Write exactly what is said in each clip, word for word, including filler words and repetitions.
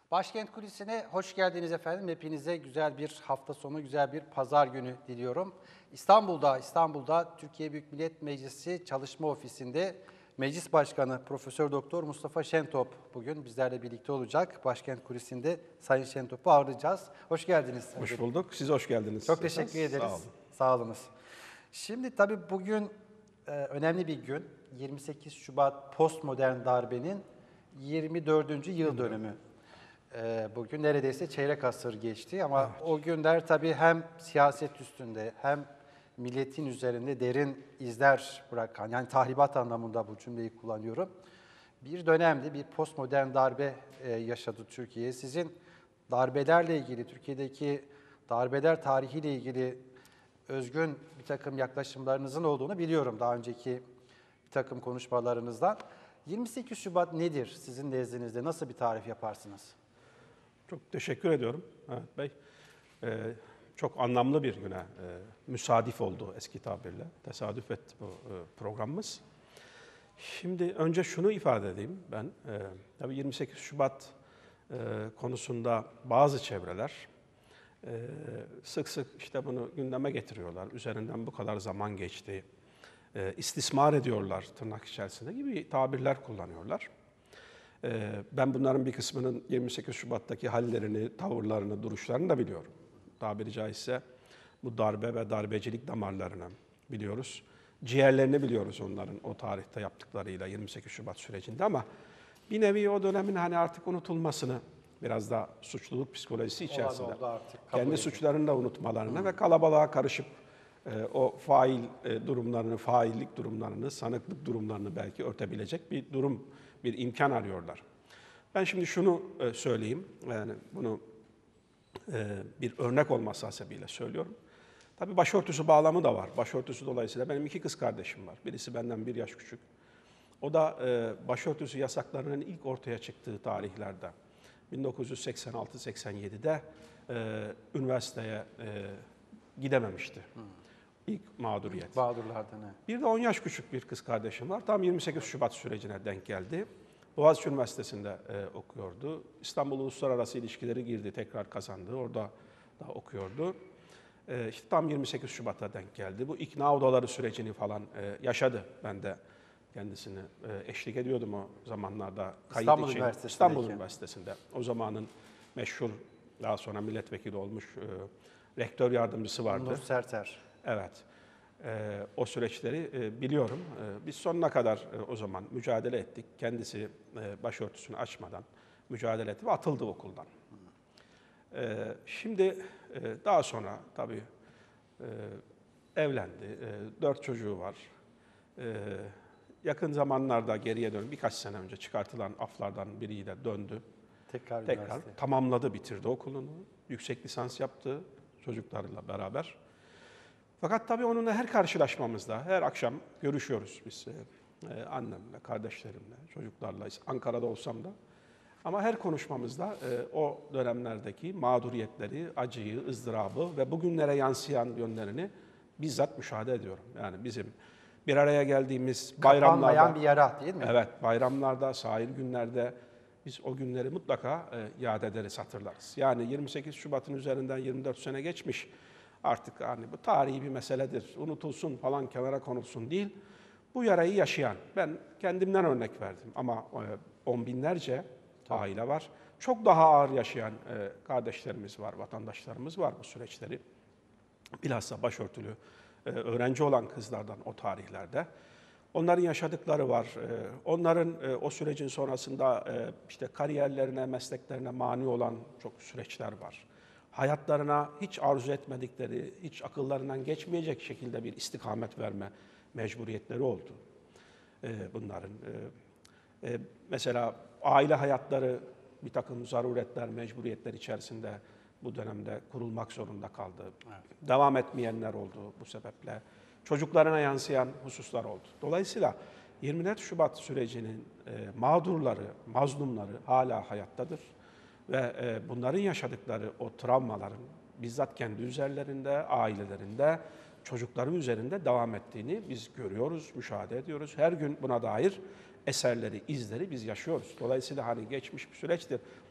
Başkent Kulisi'ne hoş geldiniz efendim. Hepinize güzel bir hafta sonu, güzel bir pazar günü diliyorum. İstanbul'da, İstanbul'da Türkiye Büyük Millet Meclisi Çalışma Ofisi'nde Meclis Başkanı Profesör Doktor Mustafa Şentop bugün bizlerle birlikte olacak. Başkent Kulisi'nde Sayın Şentop'u ağırlayacağız. Hoş geldiniz. Hoş bulduk. Siz hoş geldiniz. Çok teşekkür ederiz. Sağ olun. Sağ olunuz. Şimdi tabii bugün e, önemli bir gün. yirmi sekiz Şubat postmodern darbenin yirmi dördüncü yıl dönümü. Bugün neredeyse çeyrek asır geçti ama evet. O günler tabii hem siyaset üstünde hem milletin üzerinde derin izler bırakan, yani tahribat anlamında bu cümleyi kullanıyorum. Bir dönemde bir postmodern darbe yaşadı Türkiye. Sizin darbelerle ilgili, Türkiye'deki darbeler tarihiyle ilgili özgün bir takım yaklaşımlarınızın olduğunu biliyorum daha önceki bir takım konuşmalarınızdan. yirmi sekiz Şubat nedir sizin nezdinizde? Nasıl bir tarif yaparsınız? Çok teşekkür ediyorum Mehmet Bey. Ee, çok anlamlı bir güne e, müsadif oldu eski tabirle. Tesadüf etti bu e, programımız. Şimdi önce şunu ifade edeyim ben. E, tabii yirmi sekiz Şubat e, konusunda bazı çevreler e, sık sık işte bunu gündeme getiriyorlar. Üzerinden bu kadar zaman geçti. E, istismar ediyorlar tırnak içerisinde gibi tabirler kullanıyorlar. Ben bunların bir kısmının yirmi sekiz Şubat'taki hallerini, tavırlarını, duruşlarını da biliyorum. Tabiri caizse bu darbe ve darbecilik damarlarını biliyoruz. Ciğerlerini biliyoruz onların o tarihte yaptıklarıyla yirmi sekiz Şubat sürecinde ama bir nevi o dönemin hani artık unutulmasını, biraz da suçluluk psikolojisi içerisinde kendi edin. Suçlarını da unutmalarını Hı. ve kalabalığa karışıp e, o fail e, durumlarını, faillik durumlarını, sanıklık durumlarını belki örtebilecek bir durum, bir imkan arıyorlar. Ben şimdi şunu e, söyleyeyim, yani bunu e, bir örnek olması hasebiyle söylüyorum. Tabii başörtüsü bağlamı da var. Başörtüsü dolayısıyla benim iki kız kardeşim var. Birisi benden bir yaş küçük. O da e, başörtüsü yasaklarının ilk ortaya çıktığı tarihlerde, bin dokuz yüz seksen altı seksen yedi'de e, üniversiteye e, gidememişti. Hmm. İlk mağduriyet. İlk mağdurlardan. Evet. Bir de on yaş küçük bir kız kardeşim var. Tam yirmi sekiz Şubat sürecine denk geldi. Boğaziçi Üniversitesi'nde e, okuyordu. İstanbul Uluslararası İlişkileri girdi, tekrar kazandı. Orada da okuyordu. E, işte tam yirmi sekiz Şubat'a denk geldi. Bu ikna odaları sürecini falan e, yaşadı. Ben de kendisini e, eşlik ediyordum o zamanlarda. Kayıt İstanbul için. Üniversitesi'nde. İstanbul Üniversitesi'nde. O zamanın meşhur, daha sonra milletvekili olmuş e, rektör yardımcısı vardı. Nur Serter. Evet. E, o süreçleri e, biliyorum. E, biz sonuna kadar e, o zaman mücadele ettik. Kendisi e, başörtüsünü açmadan mücadele etti ve atıldı okuldan. E, şimdi e, daha sonra tabii e, evlendi. E, dört çocuğu var. E, yakın zamanlarda geriye dönüp birkaç sene önce çıkartılan aflardan biriyle döndü. Tekrar, Tekrar tamamladı, bitirdi okulunu. Yüksek lisans yaptı çocuklarıyla beraber. Fakat tabii onunla her karşılaşmamızda, her akşam görüşüyoruz biz e, annemle, kardeşlerimle, çocuklarla, Ankara'da olsam da. Ama her konuşmamızda e, o dönemlerdeki mağduriyetleri, acıyı, ızdırabı ve bugünlere yansıyan yönlerini bizzat müşahede ediyorum. Yani bizim bir araya geldiğimiz bayramlarda... Kapanmayan bir yara değil mi? Evet, bayramlarda, sahil günlerde biz o günleri mutlaka e, yad ederiz, hatırlarız. Yani yirmi sekiz Şubat'ın üzerinden yirmi dört sene geçmiş. Artık hani bu tarihi bir meseledir, unutulsun falan, kenara konulsun değil. Bu yarayı yaşayan, ben kendimden örnek verdim ama on binlerce Tabii. aile var. Çok daha ağır yaşayan kardeşlerimiz var, vatandaşlarımız var bu süreçleri. Bilhassa başörtülü öğrenci olan kızlardan o tarihlerde. Onların yaşadıkları var. Onların o sürecin sonrasında işte kariyerlerine, mesleklerine mani olan çok süreçler var. Hayatlarına hiç arzu etmedikleri, hiç akıllarından geçmeyecek şekilde bir istikamet verme mecburiyetleri oldu bunların. Mesela aile hayatları bir takım zaruretler, mecburiyetler içerisinde bu dönemde kurulmak zorunda kaldı. Evet. Devam etmeyenler oldu bu sebeple. Çocuklarına yansıyan hususlar oldu. Dolayısıyla yirmi dört Şubat sürecinin mağdurları, mazlumları hala hayattadır. Ve bunların yaşadıkları o travmaların bizzat kendi üzerlerinde, ailelerinde, çocukları üzerinde devam ettiğini biz görüyoruz, müşahede ediyoruz. Her gün buna dair eserleri, izleri biz yaşıyoruz. Dolayısıyla hani geçmiş bir süreçtir.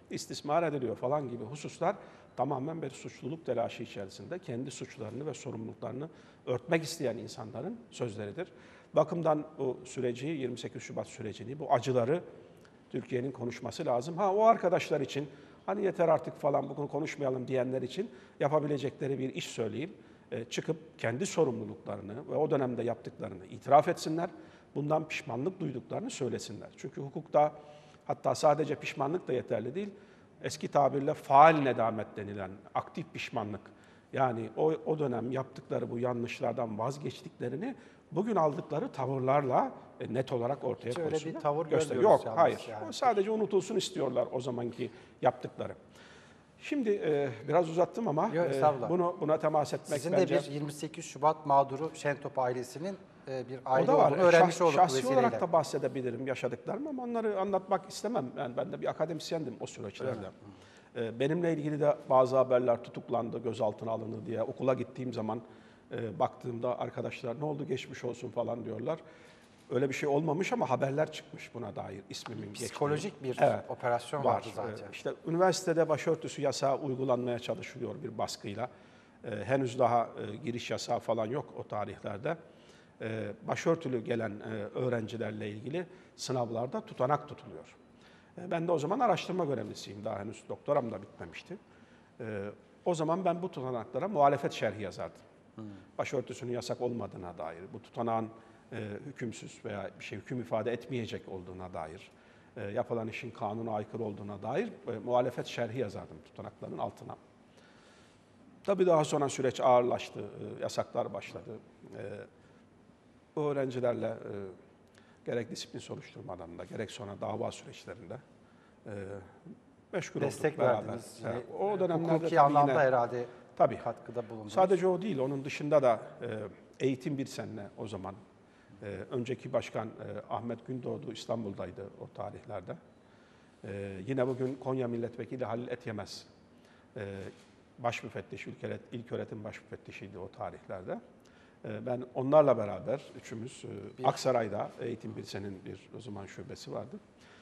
istismar ediliyor falan gibi hususlar tamamen bir suçluluk telaşı içerisinde kendi suçlarını ve sorumluluklarını örtmek isteyen insanların sözleridir. Bakımdan bu süreci, yirmi sekiz Şubat sürecini, bu acıları Türkiye'nin konuşması lazım. Ha o arkadaşlar için hani yeter artık falan bugün konuşmayalım diyenler için yapabilecekleri bir iş söyleyeyim. E, çıkıp kendi sorumluluklarını ve o dönemde yaptıklarını itiraf etsinler. Bundan pişmanlık duyduklarını söylesinler. Çünkü hukukta hatta sadece pişmanlık da yeterli değil. Eski tabirle faal nedamet denilen aktif pişmanlık. Yani o, o dönem yaptıkları bu yanlışlardan vazgeçtiklerini bugün aldıkları tavırlarla e, net olarak ortaya Hiç öyle koysunlar. bir tavır Göster- görmüyoruz Yok, yalnız hayır. yani. O sadece unutulsun istiyorlar o zamanki yaptıkları. Şimdi e, biraz uzattım ama Yok, e, estağfurullah. bunu buna temas etmek Sizin bence... de bir yirmi sekiz Şubat mağduru Şentop ailesinin e, bir O aile da var. olduğunu öğrenmiş Şah- olduk bu şahsi vesileyle. olarak da bahsedebilirim yaşadıklarımı ama onları anlatmak istemem. Yani ben de bir akademisyendim o süreçlerde. Ee, Benimle ilgili de bazı haberler tutuklandı, gözaltına alındı diye okula gittiğim zaman e, baktığımda arkadaşlar ne oldu geçmiş olsun falan diyorlar. Öyle bir şey olmamış ama haberler çıkmış buna dair ismimin geçtiği. Psikolojik bir Evet, operasyon var. vardı zaten. Ee, İşte üniversitede başörtüsü yasağı uygulanmaya çalışılıyor bir baskıyla. Ee, henüz daha e, giriş yasağı falan yok o tarihlerde. Ee, başörtülü gelen e, öğrencilerle ilgili sınavlarda tutanak tutuluyor. Ee, ben de o zaman araştırma görevlisiyim. Daha henüz doktoram da bitmemişti. Ee, o zaman ben bu tutanaklara muhalefet şerhi yazardım. Hmm. Başörtüsünün yasak olmadığına dair, bu tutanağın e, hükümsüz veya bir şey hüküm ifade etmeyecek olduğuna dair, e, yapılan işin kanuna aykırı olduğuna dair e, muhalefet şerhi yazardım tutanakların altına. Tabii daha sonra süreç ağırlaştı, e, yasaklar başladı. E, bu öğrencilerle e, gerek disiplin soruşturmalarında, gerek sonra dava süreçlerinde e, meşgul Destek olduk beraber. verdiniz. Evet, Yine o dönemlerde hukuki tabii anlamda yine, herhalde tabii, katkıda bulundunuz. sadece o değil, onun dışında da e, eğitim bir sene o zaman. E, önceki başkan e, Ahmet Gündoğdu İstanbul'daydı o tarihlerde. E, yine bugün Konya Milletvekili Halil Etyemez, e, baş müfettiş, ülke, ilköğretim baş müfettişiydi o tarihlerde. E, ben onlarla beraber üçümüz e, Aksaray'da Eğitim Bilsen'in bir o zaman şubesi vardı.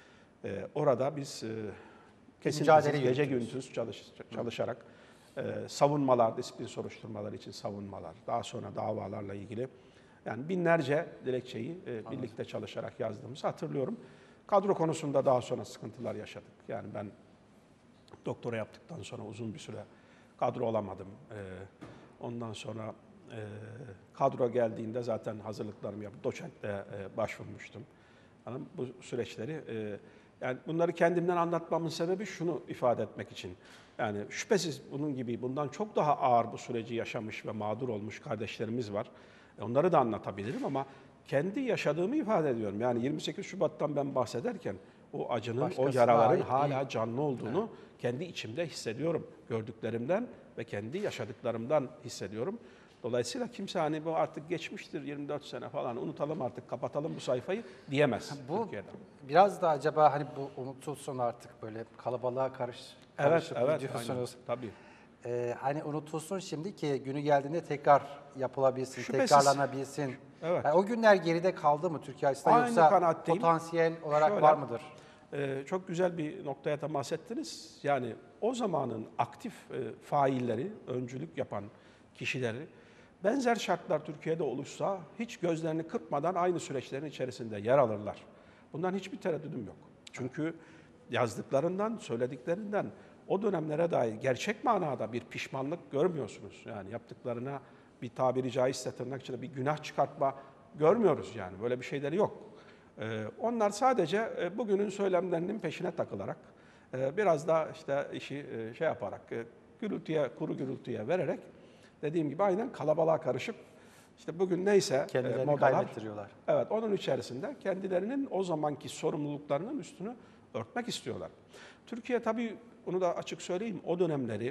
E, orada biz e, kesintisiz gece gündüz çalış, çalışarak e, savunmalar, disiplin soruşturmaları için savunmalar, daha sonra davalarla ilgili yani binlerce dilekçeyi e, birlikte çalışarak yazdığımızı hatırlıyorum. Kadro konusunda daha sonra sıkıntılar yaşadık. Yani ben doktora yaptıktan sonra uzun bir süre kadro olamadım. E, ondan sonra e, kadro geldiğinde zaten hazırlıklarımı yapıp doçentle e, başvurmuştum. Yani bu süreçleri, e, yani bunları kendimden anlatmamın sebebi şunu ifade etmek için. Yani şüphesiz bunun gibi bundan çok daha ağır bu süreci yaşamış ve mağdur olmuş kardeşlerimiz var. E, onları da anlatabilirim ama kendi yaşadığımı ifade ediyorum. Yani yirmi sekiz Şubat'tan ben bahsederken o acının, Başkasına o yaraların ait hala değil. canlı olduğunu evet. kendi içimde hissediyorum. Gördüklerimden ve kendi yaşadıklarımdan hissediyorum. Dolayısıyla kimse hani bu artık geçmiştir yirmi dört sene falan unutalım artık kapatalım bu sayfayı diyemez bu Türkiye'de. Biraz da acaba hani bu unutulsun artık böyle kalabalığa karış, Evet, karışıp evet, gidiyorsunuz. aynen, tabii. Ee, hani unutulsun şimdi ki günü geldiğinde tekrar yapılabilsin, Şüphesiz. tekrarlanabilsin. Evet. Yani o günler geride kaldı mı Türkiye açısından Aynı yoksa kanaatteyim. potansiyel olarak Şöyle, var mıdır? E, çok güzel bir noktaya temas ettiniz. Yani o zamanın aktif e, failleri, öncülük yapan kişileri benzer şartlar Türkiye'de oluşsa hiç gözlerini kırpmadan aynı süreçlerin içerisinde yer alırlar. Bundan hiçbir tereddüdüm yok. Çünkü yazdıklarından, söylediklerinden o dönemlere dair gerçek manada bir pişmanlık görmüyorsunuz. Yani yaptıklarına bir tabiri caizse tırnak içinde bir günah çıkartma görmüyoruz yani. Böyle bir şeyleri yok. Ee, onlar sadece e, bugünün söylemlerinin peşine takılarak e, biraz da işte işi e, şey yaparak e, gürültüye, kuru gürültüye vererek dediğim gibi aynen kalabalığa karışıp işte bugün neyse Kendilerini e, modalar, kaybettiriyorlar. evet onun içerisinde kendilerinin o zamanki sorumluluklarının üstünü örtmek istiyorlar. Türkiye tabii onu da açık söyleyeyim o dönemleri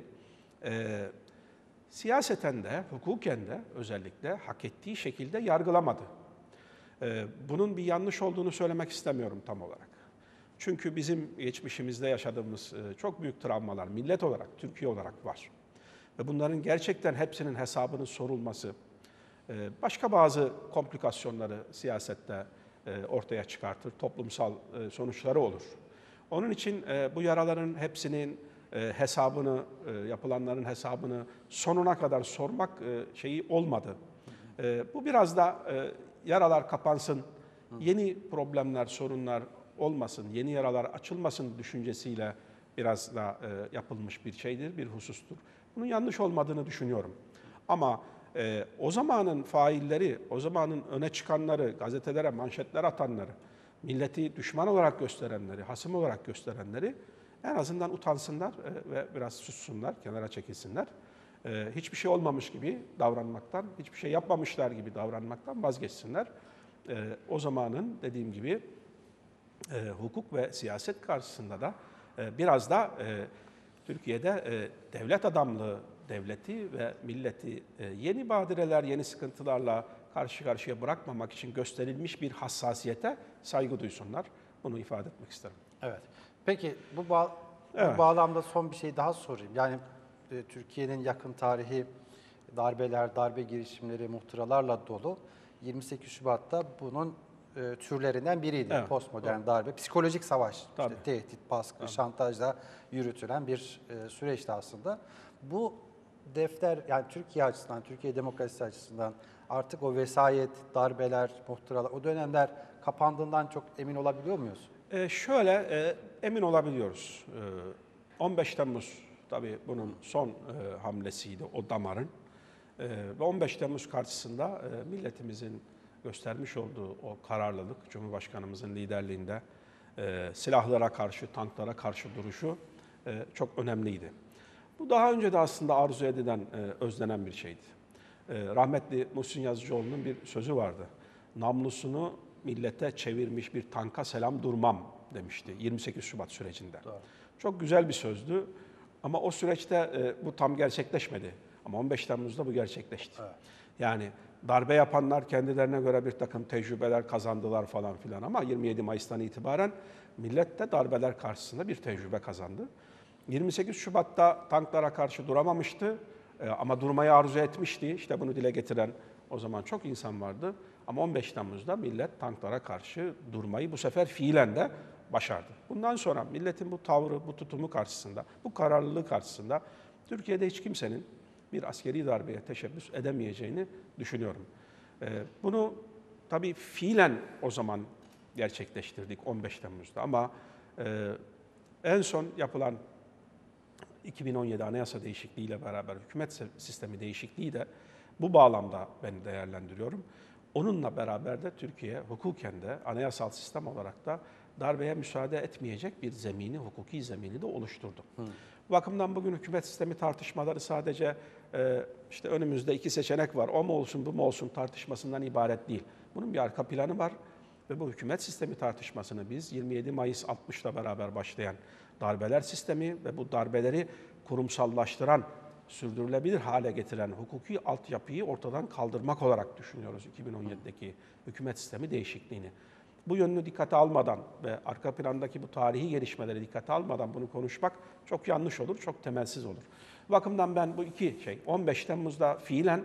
e, siyaseten de hukuken de özellikle hak ettiği şekilde yargılamadı. E, bunun bir yanlış olduğunu söylemek istemiyorum tam olarak. Çünkü bizim geçmişimizde yaşadığımız e, çok büyük travmalar millet olarak, Türkiye olarak var. Ve bunların gerçekten hepsinin hesabının sorulması, e, başka bazı komplikasyonları siyasette e, ortaya çıkartır, toplumsal e, sonuçları olur. Onun için e, bu yaraların hepsinin e, hesabını, e, yapılanların hesabını sonuna kadar sormak e, şeyi olmadı. E, bu biraz da e, yaralar kapansın, yeni problemler, sorunlar olmasın, yeni yaralar açılmasın düşüncesiyle biraz da e, yapılmış bir şeydir, bir husustur. Bunun yanlış olmadığını düşünüyorum. Ama e, o zamanın failleri, o zamanın öne çıkanları, gazetelere manşetler atanları, milleti düşman olarak gösterenleri, hasım olarak gösterenleri en azından utansınlar e, ve biraz sussunlar, kenara çekilsinler. E, hiçbir şey olmamış gibi davranmaktan, hiçbir şey yapmamışlar gibi davranmaktan vazgeçsinler. E, o zamanın dediğim gibi e, hukuk ve siyaset karşısında da e, biraz da e, Türkiye'de e, devlet adamlığı, devleti ve milleti e, yeni badireler, yeni sıkıntılarla karşı karşıya bırakmamak için gösterilmiş bir hassasiyete saygı duysunlar. Bunu ifade etmek isterim. Evet. Peki bu, bağ, Evet. bu bağlamda son bir şey daha sorayım. Yani e, Türkiye'nin yakın tarihi darbeler, darbe girişimleri, muhtıralarla dolu. yirmi sekiz Şubat'ta bunun e, türlerinden biriydi. Evet, Postmodern doğru. darbe, psikolojik savaş, işte Tabii. tehdit, baskı, şantajla yürütülen bir e, süreçti aslında. Bu defter, yani Türkiye açısından, Türkiye demokrasisi açısından artık o vesayet, darbeler, muhtıralar, o dönemler kapandığından çok emin olabiliyor muyuz? E, şöyle e, emin olabiliyoruz. E, on beş Temmuz tabii bunun son e, hamlesiydi o damarın. E, ve on beş Temmuz karşısında e, milletimizin göstermiş olduğu o kararlılık, Cumhurbaşkanımızın liderliğinde e, silahlara karşı, tanklara karşı duruşu e, çok önemliydi. Bu daha önce de aslında arzu edilen, e, özlenen bir şeydi. E, rahmetli Muhsin Yazıcıoğlu'nun bir sözü vardı. Namlusunu millete çevirmiş bir tanka selam durmam demişti yirmi sekiz Şubat sürecinde. Doğru. Çok güzel bir sözdü ama o süreçte e, bu tam gerçekleşmedi. Ama on beş Temmuz'da bu gerçekleşti. Evet. Yani darbe yapanlar kendilerine göre bir takım tecrübeler kazandılar falan filan ama yirmi yedi Mayıs'tan itibaren millet de darbeler karşısında bir tecrübe kazandı. yirmi sekiz Şubat'ta tanklara karşı duramamıştı e, ama durmayı arzu etmişti. İşte bunu dile getiren o zaman çok insan vardı. Ama on beş Temmuz'da millet tanklara karşı durmayı bu sefer fiilen de başardı. Bundan sonra milletin bu tavrı, bu tutumu karşısında, bu kararlılığı karşısında Türkiye'de hiç kimsenin bir askeri darbeye teşebbüs edemeyeceğini düşünüyorum. E, bunu tabii fiilen o zaman gerçekleştirdik on beş Temmuz'da ama e, en son yapılan iki bin on yedi Anayasa değişikliği ile beraber hükümet sistemi değişikliği de bu bağlamda ben değerlendiriyorum. Onunla beraber de Türkiye hukuken de anayasal sistem olarak da darbeye müsaade etmeyecek bir zemini, hukuki zemini de oluşturdu. Hı. Bu bakımdan bugün hükümet sistemi tartışmaları sadece e, işte önümüzde iki seçenek var, o mu olsun bu mu olsun tartışmasından ibaret değil. Bunun bir arka planı var ve bu hükümet sistemi tartışmasını biz yirmi yedi Mayıs altmışla beraber başlayan darbeler sistemi ve bu darbeleri kurumsallaştıran, sürdürülebilir hale getiren hukuki altyapıyı ortadan kaldırmak olarak düşünüyoruz iki bin on yedideki hükümet sistemi değişikliğini. Bu yönünü dikkate almadan ve arka plandaki bu tarihi gelişmeleri dikkate almadan bunu konuşmak çok yanlış olur, çok temelsiz olur. Bu bakımdan ben bu iki şey, on beş Temmuz'da fiilen,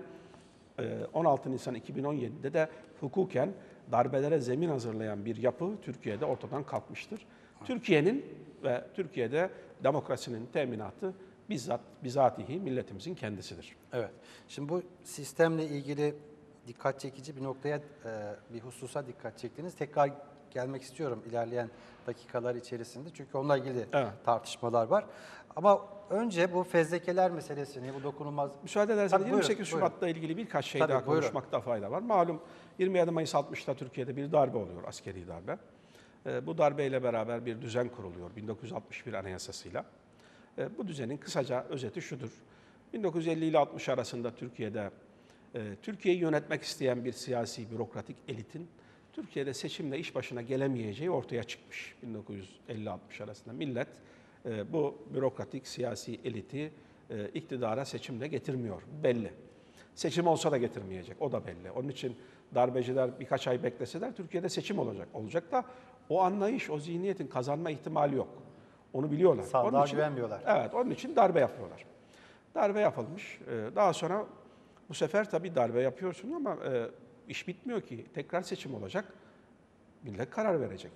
on altı Nisan iki bin on yedide de hukuken darbelere zemin hazırlayan bir yapı Türkiye'de ortadan kalkmıştır. Türkiye'nin ve Türkiye'de demokrasinin teminatı bizzat, bizatihi milletimizin kendisidir. Evet. Şimdi bu sistemle ilgili dikkat çekici bir noktaya, e, bir hususa dikkat çektiniz. Tekrar gelmek istiyorum ilerleyen dakikalar içerisinde. Çünkü onunla ilgili Evet. tartışmalar var. Ama önce bu fezlekeler meselesini, bu dokunulmaz... Müsaade ederseniz Tabii, yirmi sekiz buyurun, Şubat'la ilgili birkaç şey Tabii, daha buyurun. konuşmakta fayda var. Malum yirmi yedi Mayıs altmışta Türkiye'de bir darbe oluyor, askeri darbe. E, bu darbeyle beraber bir düzen kuruluyor bin dokuz yüz altmış bir Anayasası'yla. E, bu düzenin kısaca özeti şudur. bin dokuz yüz elli ile altmış arasında Türkiye'de e, Türkiye'yi yönetmek isteyen bir siyasi bürokratik elitin Türkiye'de seçimle iş başına gelemeyeceği ortaya çıkmış. bin dokuz yüz elli altmış arasında millet e, bu bürokratik siyasi eliti e, iktidara seçimle getirmiyor. Belli. Seçim olsa da getirmeyecek. O da belli. Onun için darbeciler birkaç ay bekleseler Türkiye'de seçim olacak. Olacak da o anlayış, o zihniyetin kazanma ihtimali yok. Onu biliyorlar. Sandığa Onun için, güvenmiyorlar. Evet, onun için darbe yapıyorlar. Darbe yapılmış. Daha sonra bu sefer tabii darbe yapıyorsun ama e, iş bitmiyor ki. Tekrar seçim olacak. Millet karar verecek.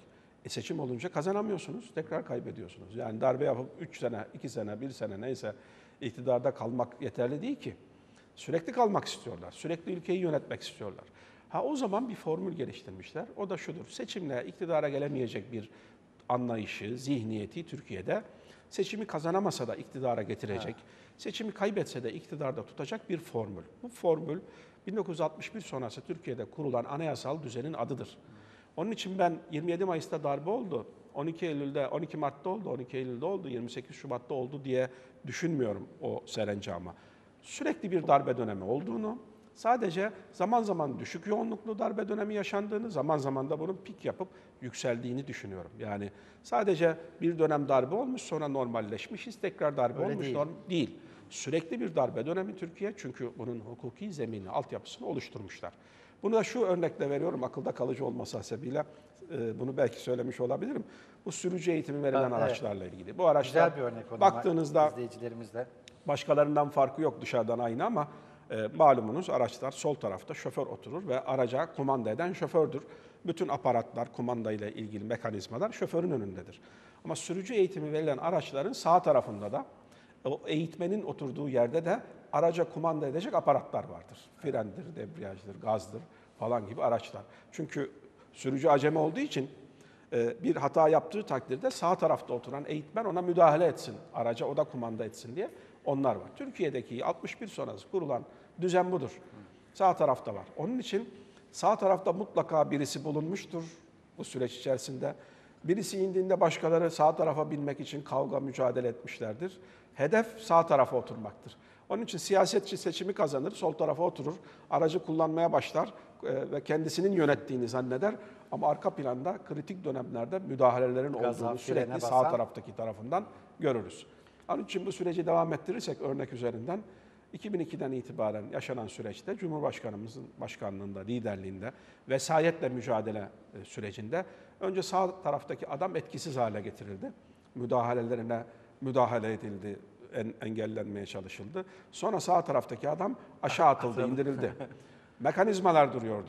E seçim olunca kazanamıyorsunuz, tekrar kaybediyorsunuz. Yani darbe yapıp üç sene, iki sene, bir sene neyse iktidarda kalmak yeterli değil ki. Sürekli kalmak istiyorlar, sürekli ülkeyi yönetmek istiyorlar. Ha o zaman bir formül geliştirmişler. O da şudur, seçimle iktidara gelemeyecek bir anlayışı, zihniyeti Türkiye'de seçimi kazanamasa da iktidara getirecek, evet. seçimi kaybetse de iktidarda tutacak bir formül. Bu formül bin dokuz yüz altmış bir sonrası Türkiye'de kurulan anayasal düzenin adıdır. Onun için ben yirmi yedi Mayıs'ta darbe oldu, on iki Eylül'de, on iki Mart'ta oldu, on iki Eylül'de oldu, yirmi sekiz Şubat'ta oldu diye düşünmüyorum o serencama. Sürekli bir darbe dönemi olduğunu, sadece zaman zaman düşük yoğunluklu darbe dönemi yaşandığını, zaman zaman da bunun pik yapıp yükseldiğini düşünüyorum. Yani sadece bir dönem darbe olmuş, sonra normalleşmişiz, tekrar darbe Öyle olmuş, değil. norm değil. Sürekli bir darbe dönemi Türkiye, çünkü bunun hukuki zemini, altyapısını oluşturmuşlar. Bunu da şu örnekle veriyorum, akılda kalıcı olması hasebiyle, bunu belki söylemiş olabilirim. Bu sürücü eğitimi verilen evet. araçlarla ilgili. Bu araçlar, güzel bir örnek o baktığınızda izleyicilerimizle. Başkalarından farkı yok, dışarıdan aynı, ama e, malumunuz araçlar sol tarafta şoför oturur ve araca kumanda eden şofördür. Bütün aparatlar, kumanda ile ilgili mekanizmalar şoförün önündedir. Ama sürücü eğitimi verilen araçların sağ tarafında da o eğitmenin oturduğu yerde de araca kumanda edecek aparatlar vardır. Frendir, debriyajdır, gazdır falan gibi araçlar. Çünkü sürücü acemi olduğu için e, bir hata yaptığı takdirde sağ tarafta oturan eğitmen ona müdahale etsin, araca o da kumanda etsin diye onlar var. Türkiye'deki altmış bir sonrası kurulan düzen budur. Sağ tarafta var. Onun için sağ tarafta mutlaka birisi bulunmuştur bu süreç içerisinde. Birisi indiğinde başkaları sağ tarafa binmek için kavga, mücadele etmişlerdir. Hedef sağ tarafa oturmaktır. Onun için siyasetçi seçimi kazanır, sol tarafa oturur, aracı kullanmaya başlar ve kendisinin yönettiğini zanneder. Ama arka planda kritik dönemlerde müdahalelerin Gaza, olduğunu sürekli basan. sağ taraftaki tarafından görürüz. Onun için bu süreci devam ettirirsek örnek üzerinden iki bin ikiden itibaren yaşanan süreçte Cumhurbaşkanımızın başkanlığında, liderliğinde, vesayetle mücadele sürecinde önce sağ taraftaki adam etkisiz hale getirildi. Müdahalelerine müdahale edildi, en, engellenmeye çalışıldı. Sonra sağ taraftaki adam aşağı atıldı, indirildi. Mekanizmalar duruyordu.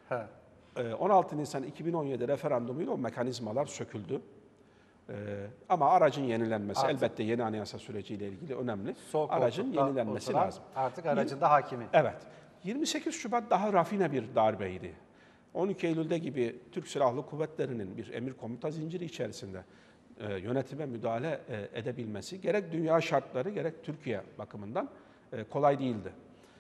on altı Nisan iki bin on yedi referandumuyla o mekanizmalar söküldü. Ee, ama aracın yenilenmesi, artık, elbette yeni anayasa süreciyle ilgili önemli. Sol aracın yenilenmesi lazım. Artık aracın da hakimi. Evet. yirmi sekiz Şubat daha rafine bir darbeydi. on iki Eylül'de gibi Türk Silahlı Kuvvetleri'nin bir emir komuta zinciri içerisinde e, yönetime müdahale e, edebilmesi gerek dünya şartları gerek Türkiye bakımından e, kolay değildi.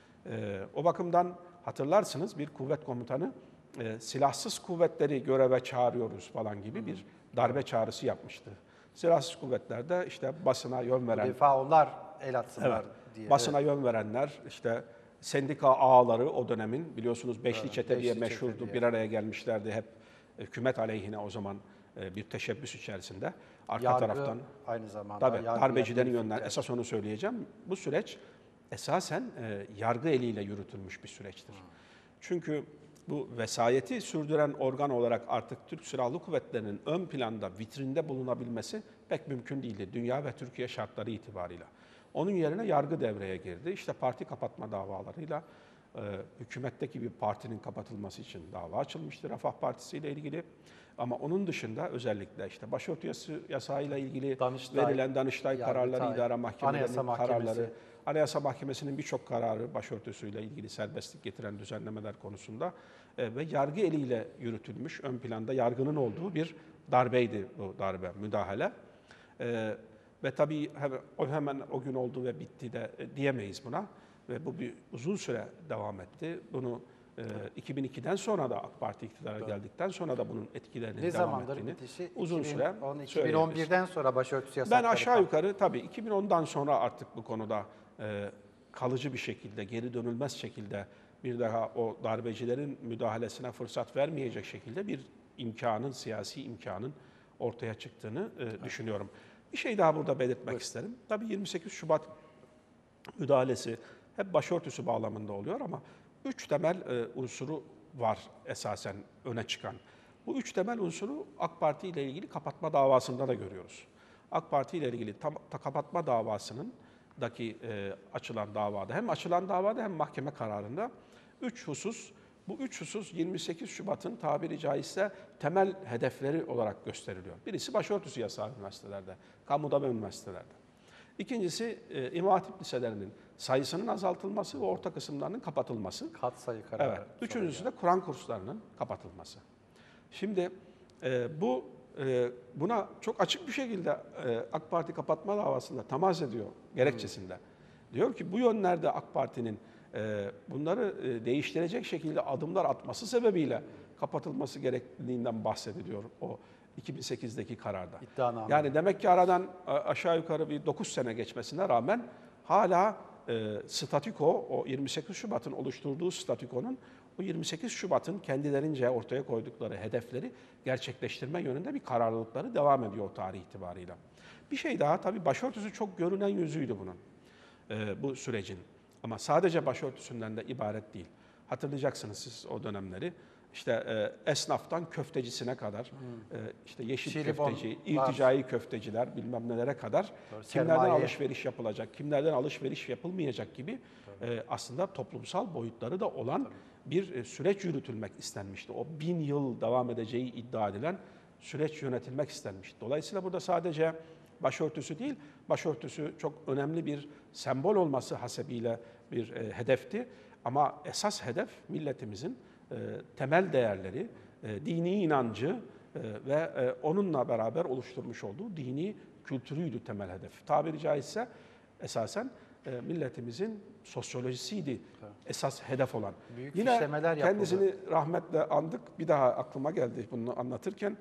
E, o bakımdan hatırlarsınız bir kuvvet komutanı e, silahsız kuvvetleri göreve çağırıyoruz falan gibi bir darbe çağrısı yapmıştı. Silahsız kuvvetlerde işte basına yön veren... Bu defa onlar el atsınlar evet, diye. Basına evet. yön verenler, işte sendika ağaları o dönemin biliyorsunuz Beşli evet, Çete diye meşhurdu. Diye. Bir araya gelmişlerdi hep hükümet aleyhine o zaman bir teşebbüs içerisinde. Arka yargı, taraftan aynı zamanda tabii, darbecilerin yönünden esas onu söyleyeceğim. Bu süreç esasen e, yargı eliyle yürütülmüş bir süreçtir. Hmm. Çünkü bu vesayeti sürdüren organ olarak artık Türk Silahlı Kuvvetleri'nin ön planda, vitrinde bulunabilmesi pek mümkün değildi. Dünya ve Türkiye şartları itibarıyla. Onun yerine yargı devreye girdi. İşte parti kapatma davalarıyla e, hükümetteki bir partinin kapatılması için dava açılmıştır Refah Partisi ile ilgili. Ama onun dışında özellikle işte başörtü yasağıyla ilgili Danıştay, verilen Danıştay kararları, idare mahkemelerinin kararları, Anayasa Mahkemesi'nin birçok kararı başörtüsüyle ilgili serbestlik getiren düzenlemeler konusunda e, ve yargı eliyle yürütülmüş, ön planda yargının olduğu bir darbeydi bu darbe, müdahale. E, ve tabii hemen, o hemen o gün oldu ve bitti de e, diyemeyiz buna. Ve bu bir uzun süre devam etti. Bunu e, iki bin ikiden sonra da AK Parti iktidara evet. geldikten sonra da bunun etkilerinin ne devam ettiğini bitişi? uzun iki bin on, süre iki bin on birden sonra başörtüsü yasakları. Ben aşağı yukarı tabii iki bin ondan sonra artık bu konuda e, kalıcı bir şekilde, geri dönülmez şekilde bir daha o darbecilerin müdahalesine fırsat vermeyecek şekilde bir imkanın, siyasi imkanın ortaya çıktığını e, evet. düşünüyorum. Bir şey daha burada belirtmek evet. isterim. Tabii yirmi sekiz Şubat müdahalesi hep başörtüsü bağlamında oluyor ama üç temel e, unsuru var esasen öne çıkan. Bu üç temel unsuru AK Parti ile ilgili kapatma davasında da görüyoruz. AK Parti ile ilgili tam, ta, kapatma davasının daki e, açılan davada hem açılan davada hem mahkeme kararında üç husus Bu üç husus yirmi sekiz Şubat'ın tabiri caizse temel hedefleri olarak gösteriliyor. Birisi başörtüsü yasağı üniversitelerde, kamuda ve üniversitelerde. İkincisi e, İmam Hatip liselerinin sayısının azaltılması ve orta kısımlarının kapatılması. Katsayı kararı. Evet. Üçüncüsü de Kur'an kurslarının kapatılması. Şimdi e, bu e, buna çok açık bir şekilde e, AK Parti kapatma davasında temas ediyor gerekçesinde. Hmm. Diyor ki bu yönlerde AK Parti'nin e, bunları e, değiştirecek şekilde adımlar atması sebebiyle kapatılması gerektiğinden bahsediliyor o iki bin sekizdeki kararda. İddianame. Yani demek ki aradan aşağı yukarı bir dokuz sene geçmesine rağmen hala e, statüko, o yirmi sekiz Şubat'ın oluşturduğu statükonun o yirmi sekiz Şubat'ın kendilerince ortaya koydukları hedefleri gerçekleştirme yönünde bir kararlılıkları devam ediyor o tarih itibarıyla. Bir şey daha, tabii başörtüsü çok görünen yüzüydü bunun, e, bu sürecin. Ama sadece başörtüsünden de ibaret değil. Hatırlayacaksınız siz o dönemleri. İşte e, esnaftan köftecisine kadar, hmm. e, işte yeşil Şiribon köfteci, var. irticai köfteciler bilmem nelere kadar Doğru, kimlerden sermaye. alışveriş yapılacak, kimlerden alışveriş yapılmayacak gibi e, aslında toplumsal boyutları da olan Tabii. bir e, süreç yürütülmek istenmişti. O bin yıl devam edeceği iddia edilen süreç yönetilmek istenmişti. Dolayısıyla burada sadece başörtüsü değil, başörtüsü çok önemli bir sembol olması hasebiyle bir e, hedefti. Ama esas hedef milletimizin e, temel değerleri, e, dini inancı e, ve e, onunla beraber oluşturmuş olduğu dini kültürüydü temel hedef. Tabiri caizse esasen e, milletimizin sosyolojisiydi evet. esas hedef olan. Büyük Yine işlemeler kendisini yapıldı. rahmetle andık. Bir daha aklıma geldi bunu anlatırken.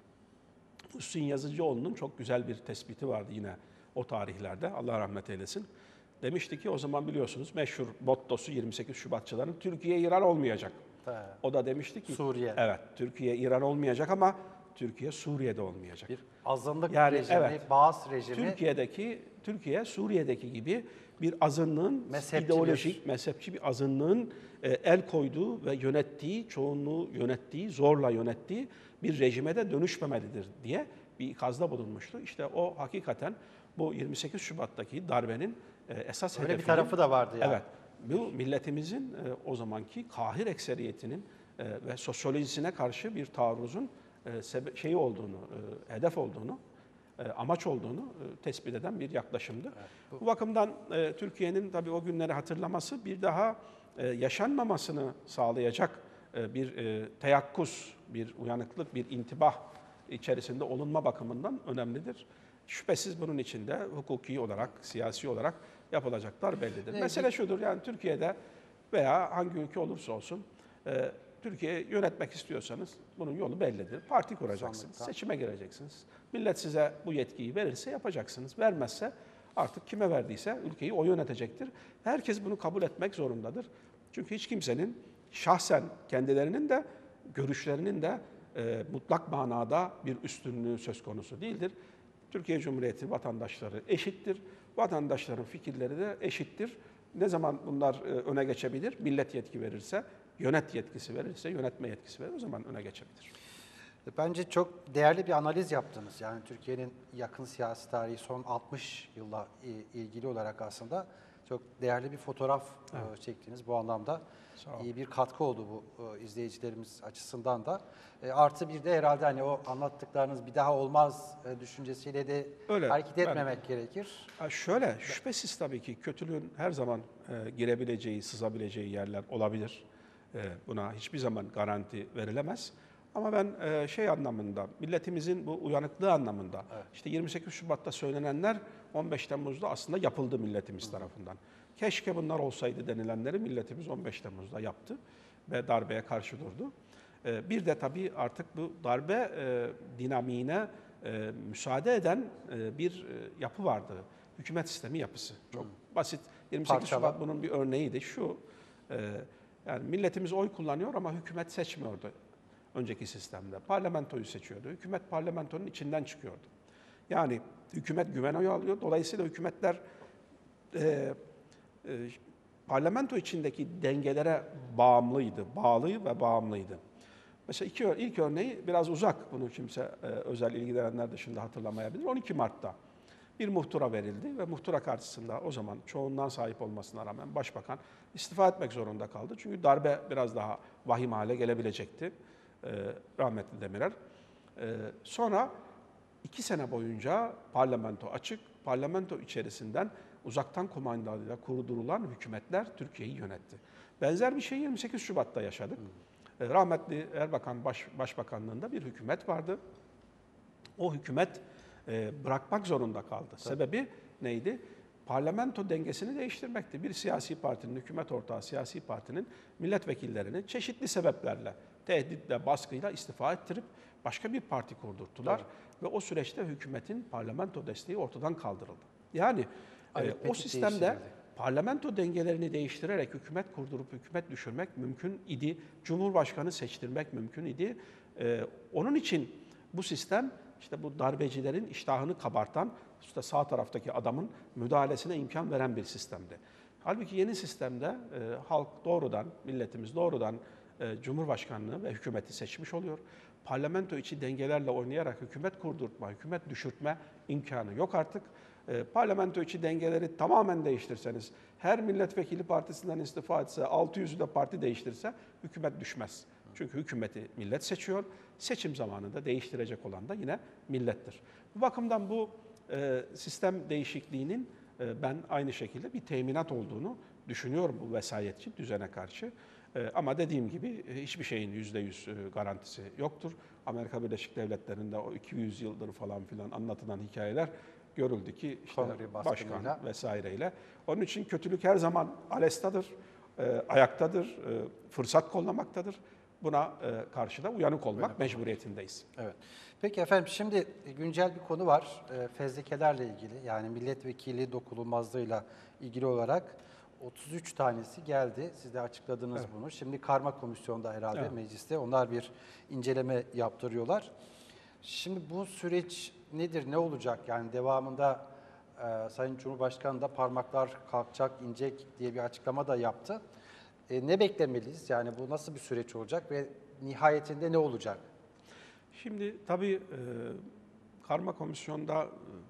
Hüsnü Yazıcıoğlu'nun çok güzel bir tespiti vardı yine o tarihlerde. Allah rahmet eylesin. Demişti ki o zaman biliyorsunuz meşhur mottosu yirmi sekiz Şubatçıların Türkiye İran olmayacak. Evet. O da demişti ki Suriye. Evet, Türkiye İran olmayacak ama Türkiye Suriye'de olmayacak. Bir azınlık yani, rejimi, evet, Baas rejimi. Türkiye'deki Türkiye Suriye'deki gibi bir azınlığın mezhepçi ideolojik, bir. mezhepçi bir azınlığın e, el koyduğu ve yönettiği, çoğunluğu yönettiği, zorla yönettiği bir rejime de dönüşmemelidir diye bir ikazda bulunmuştu. İşte o hakikaten bu yirmi sekiz Şubat'taki darbenin e, esas Öyle hedefinin, bir tarafı da vardı yani. Evet. Bu milletimizin e, o zamanki kahir ekseriyetinin e, ve sosyolojisine karşı bir taarruzun e, sebe- şeyi olduğunu, e, hedef olduğunu, e, amaç olduğunu e, tespit eden bir yaklaşımdı. Evet, bu... bu bakımdan e, Türkiye'nin tabii o günleri hatırlaması bir daha e, yaşanmamasını sağlayacak e, bir e, teyakkuz, bir uyanıklık, bir intibah içerisinde olunma bakımından önemlidir. Şüphesiz bunun içinde hukuki olarak, siyasi olarak yapılacaklar bellidir. Evet. Mesele şudur, yani Türkiye'de veya hangi ülke olursa olsun, e, Türkiye'yi yönetmek istiyorsanız bunun yolu bellidir. Parti kuracaksınız, Sanırım. seçime gireceksiniz. Millet size bu yetkiyi verirse yapacaksınız. Vermezse artık kime verdiyse ülkeyi o yönetecektir. Herkes bunu kabul etmek zorundadır. Çünkü hiç kimsenin şahsen kendilerinin de görüşlerinin de e, mutlak manada bir üstünlüğü söz konusu değildir. Türkiye Cumhuriyeti vatandaşları eşittir. Vatandaşların fikirleri de eşittir. Ne zaman bunlar öne geçebilir? Millet yetki verirse, yönet yetkisi verirse, yönetme yetkisi verir, o zaman öne geçebilir. Bence çok değerli bir analiz yaptınız. Yani Türkiye'nin yakın siyasi tarihi son altmış yılla ilgili olarak aslında çok değerli bir fotoğraf evet. çektiniz bu anlamda. İyi bir katkı oldu bu izleyicilerimiz açısından da. E, artı bir de herhalde hani o anlattıklarınız bir daha olmaz e, düşüncesiyle de Öyle, hareket etmemek ben, gerekir. Şöyle, şüphesiz tabii ki kötülüğün her zaman e, girebileceği, sızabileceği yerler olabilir. E, buna hiçbir zaman garanti verilemez. Ama ben e, şey anlamında, milletimizin bu uyanıklığı anlamında, evet. işte yirmi sekiz Şubat'ta söylenenler on beş Temmuz'da aslında yapıldı milletimiz Hı. tarafından. Keşke bunlar olsaydı denilenleri milletimiz on beş Temmuz'da yaptı ve darbeye karşı durdu. E, bir de tabii artık bu darbe e, dinamiğine e, müsaade eden e, bir e, yapı vardı. Hükümet sistemi yapısı. Çok Hı. basit. yirmi sekiz Parçalı. Şubat bunun bir örneğiydi. Şu, e, yani milletimiz oy kullanıyor ama hükümet seçmiyordu. Önceki sistemde. Parlamentoyu seçiyordu. Hükümet parlamentonun içinden çıkıyordu. Yani hükümet güven oyu alıyor. Dolayısıyla hükümetler e, e, parlamento içindeki dengelere bağımlıydı. Bağlı ve bağımlıydı. Mesela iki, ilk örneği biraz uzak. Bunu kimse e, özel ilgilenenler dışında hatırlamayabilir. on iki Mart'ta bir muhtıra verildi ve muhtıra karşısında o zaman çoğundan sahip olmasına rağmen başbakan istifa etmek zorunda kaldı. Çünkü darbe biraz daha vahim hale gelebilecekti, e, rahmetli Demirel. E, sonra iki sene boyunca parlamento açık, parlamento içerisinden uzaktan kumandayla kurdurulan hükümetler Türkiye'yi yönetti. Benzer bir şey yirmi sekiz Şubat'ta yaşadık. E, rahmetli Erbakan Baş, Başbakanlığında bir hükümet vardı. O hükümet e, bırakmak zorunda kaldı. Tabii. Sebebi neydi? Parlamento dengesini değiştirmekti. Bir siyasi partinin, hükümet ortağı siyasi partinin milletvekillerini çeşitli sebeplerle, tehditle, baskıyla istifa ettirip başka bir parti kurdurttular. Tabii. Ve o süreçte hükümetin parlamento desteği ortadan kaldırıldı. Yani e, o sistemde parlamento dengelerini değiştirerek hükümet kurdurup hükümet düşürmek mümkün idi. Cumhurbaşkanı seçtirmek mümkün idi. E, onun için bu sistem işte bu darbecilerin iştahını kabartan, işte sağ taraftaki adamın müdahalesine imkan veren bir sistemdi. Halbuki yeni sistemde e, halk doğrudan, milletimiz doğrudan e, Cumhurbaşkanlığı ve hükümeti seçmiş oluyor. Parlamento içi dengelerle oynayarak hükümet kurdurtma, hükümet düşürtme imkanı yok artık. E, parlamento içi dengeleri tamamen değiştirseniz, her milletvekili partisinden istifa etse, altı yüzü de parti değiştirse hükümet düşmez. Çünkü hükümeti millet seçiyor, seçim zamanında değiştirecek olan da yine millettir. Bu bakımdan bu e, sistem değişikliğinin e, ben aynı şekilde bir teminat olduğunu düşünüyorum bu vesayetçi düzene karşı. E, ama dediğim gibi hiçbir şeyin yüzde yüz garantisi yoktur. Amerika Birleşik Devletleri'nde o iki yüz yıldır falan filan anlatılan hikayeler görüldü ki işte başkan vesaireyle. Onun için kötülük her zaman alestadır, e, ayaktadır, e, fırsat kollamaktadır. Buna e, karşı da uyanık olmak uyanık mecburiyetindeyiz. Evet. Peki efendim şimdi güncel bir konu var. E, fezlekelerle ilgili yani milletvekili dokunulmazlığıyla ilgili olarak otuz üç tanesi geldi. Siz de açıkladınız evet. bunu. Şimdi karma komisyonda herhalde evet. mecliste onlar bir inceleme yaptırıyorlar. Şimdi bu süreç nedir, ne olacak? Yani devamında e, Sayın Cumhurbaşkanı da parmaklar kalkacak, inecek diye bir açıklama da yaptı. E, ne beklemeliyiz? Yani bu nasıl bir süreç olacak ve nihayetinde ne olacak? Şimdi tabii e, karma komisyonda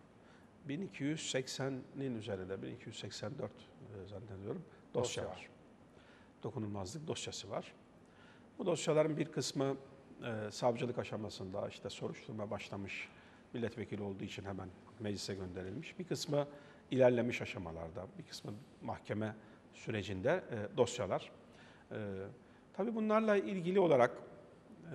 e, bin iki yüz seksenin üzerinde, bin iki yüz seksen dört e, zannediyorum dosya, dosya var. Dokunulmazlık dosyası var. Bu dosyaların bir kısmı e, savcılık aşamasında işte soruşturma başlamış, milletvekili olduğu için hemen meclise gönderilmiş. Bir kısmı ilerlemiş aşamalarda, bir kısmı mahkeme sürecinde e, dosyalar. E, tabii bunlarla ilgili olarak e,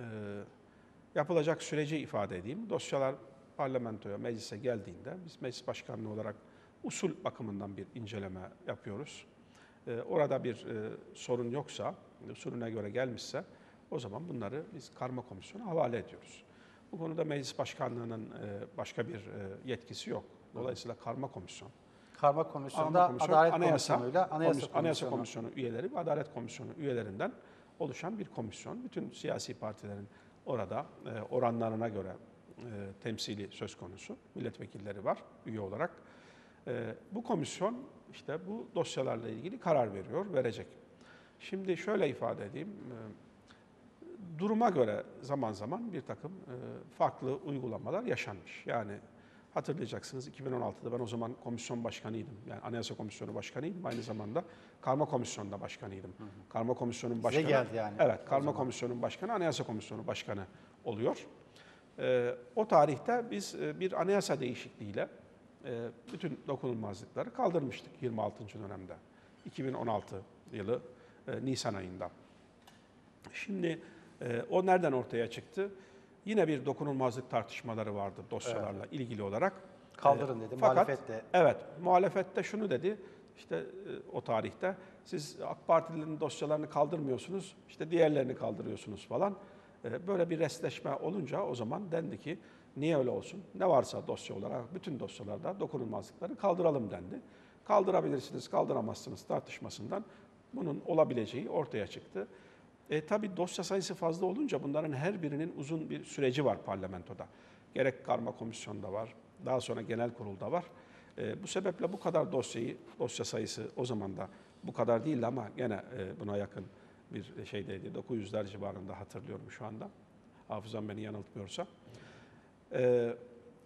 yapılacak süreci ifade edeyim. Dosyalar parlamentoya, meclise geldiğinde biz meclis başkanlığı olarak usul bakımından bir inceleme yapıyoruz. E, orada bir e, sorun yoksa, usulüne göre gelmişse o zaman bunları biz karma komisyona havale ediyoruz. Bu konuda meclis başkanlığının e, başka bir e, yetkisi yok. Dolayısıyla karma komisyon. Karma komisyonda komisyon, Adalet anayasa, Komisyonu'yla Anayasa Komisyonu. Anayasa Komisyonu üyeleri ve Adalet Komisyonu üyelerinden oluşan bir komisyon. Bütün siyasi partilerin orada e, oranlarına göre e, temsili söz konusu. Milletvekilleri var üye olarak. E, bu komisyon işte bu dosyalarla ilgili karar veriyor, verecek. Şimdi şöyle ifade edeyim. E, duruma göre zaman zaman bir takım e, farklı uygulamalar yaşanmış. Yani hatırlayacaksınız iki bin on altıda ben o zaman komisyon başkanıydım. Yani Anayasa Komisyonu başkanıydım. Aynı zamanda Karma Komisyonu'nda başkanıydım. Hı hı. Karma Komisyonu'nun başkanı. Size geldi yani. Evet, Karma Komisyonu'nun başkanı Anayasa Komisyonu başkanı oluyor. Ee, o tarihte biz e, bir anayasa değişikliğiyle e, bütün dokunulmazlıkları kaldırmıştık yirmi altıncı dönemde. iki bin on altı yılı e, Nisan ayında. Şimdi e, o nereden ortaya çıktı? Yine bir dokunulmazlık tartışmaları vardı dosyalarla evet. ilgili olarak. Kaldırın dedi, Fakat, muhalefet de. Evet, muhalefet de şunu dedi, işte e, o tarihte, siz AK Partililerin dosyalarını kaldırmıyorsunuz, işte diğerlerini kaldırıyorsunuz falan. E, böyle bir restleşme olunca o zaman dendi ki, niye öyle olsun? Ne varsa dosya olarak, bütün dosyalarda dokunulmazlıkları kaldıralım dendi. Kaldırabilirsiniz, kaldıramazsınız tartışmasından bunun olabileceği ortaya çıktı. E, tabii dosya sayısı fazla olunca bunların her birinin uzun bir süreci var parlamentoda. Gerek karma komisyonda var, daha sonra genel kurulda var. E, bu sebeple bu kadar dosyayı, dosya sayısı o zaman da bu kadar değildi ama gene e, buna yakın bir şeydeydi. dokuz yüzler civarında hatırlıyorum şu anda. Hafızam beni yanıltmıyorsa. E,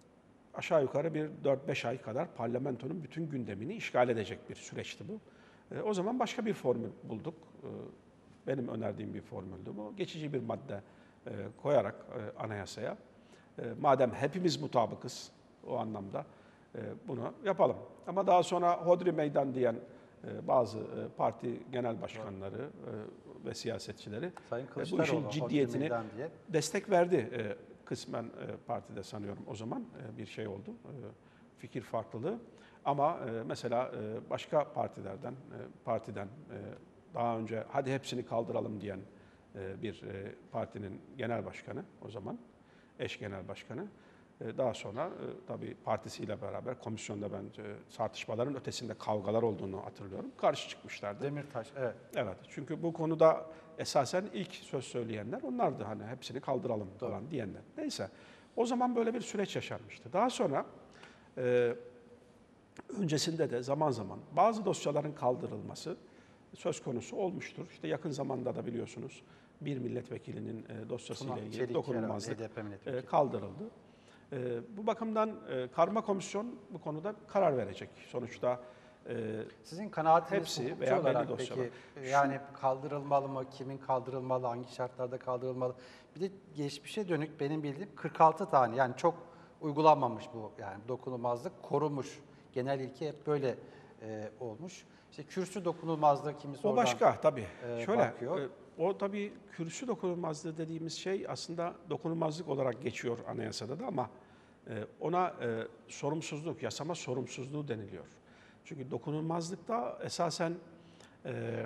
aşağı yukarı bir dört beş ay kadar parlamentonun bütün gündemini işgal edecek bir süreçti bu. E, o zaman başka bir formül bulduk. E, benim önerdiğim bir formüldü bu. Geçici bir madde e, koyarak e, anayasaya, e, madem hepimiz mutabıkız o anlamda e, bunu yapalım. Ama daha sonra hodri meydan diyen e, bazı e, parti genel başkanları e, ve siyasetçileri Sayın e, bu Kılıçdaroğlu, işin hodri ciddiyetini meydan diye. destek verdi. E, kısmen e, partide sanıyorum o zaman e, bir şey oldu, e, fikir farklılığı. Ama e, mesela e, başka partilerden, e, partiden e, daha önce hadi hepsini kaldıralım diyen e, bir e, partinin genel başkanı o zaman, eş genel başkanı. E, daha sonra e, tabii partisiyle beraber komisyonda ben e, tartışmaların ötesinde kavgalar olduğunu hatırlıyorum. Karşı çıkmışlardı. Demirtaş, evet. Evet, çünkü bu konuda esasen ilk söz söyleyenler onlardı. Hani hepsini kaldıralım falan Doğru. diyenler. Neyse, o zaman böyle bir süreç yaşanmıştı. Daha sonra e, öncesinde de zaman zaman bazı dosyaların kaldırılması söz konusu olmuştur. İşte yakın zamanda da biliyorsunuz bir milletvekilinin e, dosyasıyla Tuna ilgili Çelik dokunulmazlık herhalde, H D P e, milletvekili. kaldırıldı. E, bu bakımdan e, karma komisyon bu konuda karar verecek. Sonuçta e, Sizin kanaatiniz hepsi hukukçu veya belli olarak dosyalar. peki yani kaldırılmalı mı, kimin kaldırılmalı, hangi şartlarda kaldırılmalı? Bir de geçmişe dönük benim bildiğim kırk altı tane yani çok uygulanmamış bu yani dokunulmazlık korunmuş. Genel ilke hep böyle e, olmuş. İşte kürsü dokunulmazlığı kimisi O oradan başka tabii. e, Şöyle, bakıyor. e, o tabii kürsü dokunulmazlığı dediğimiz şey aslında dokunulmazlık olarak geçiyor anayasada da ama e, ona e, sorumsuzluk, yasama sorumsuzluğu deniliyor. Çünkü dokunulmazlıkta esasen e,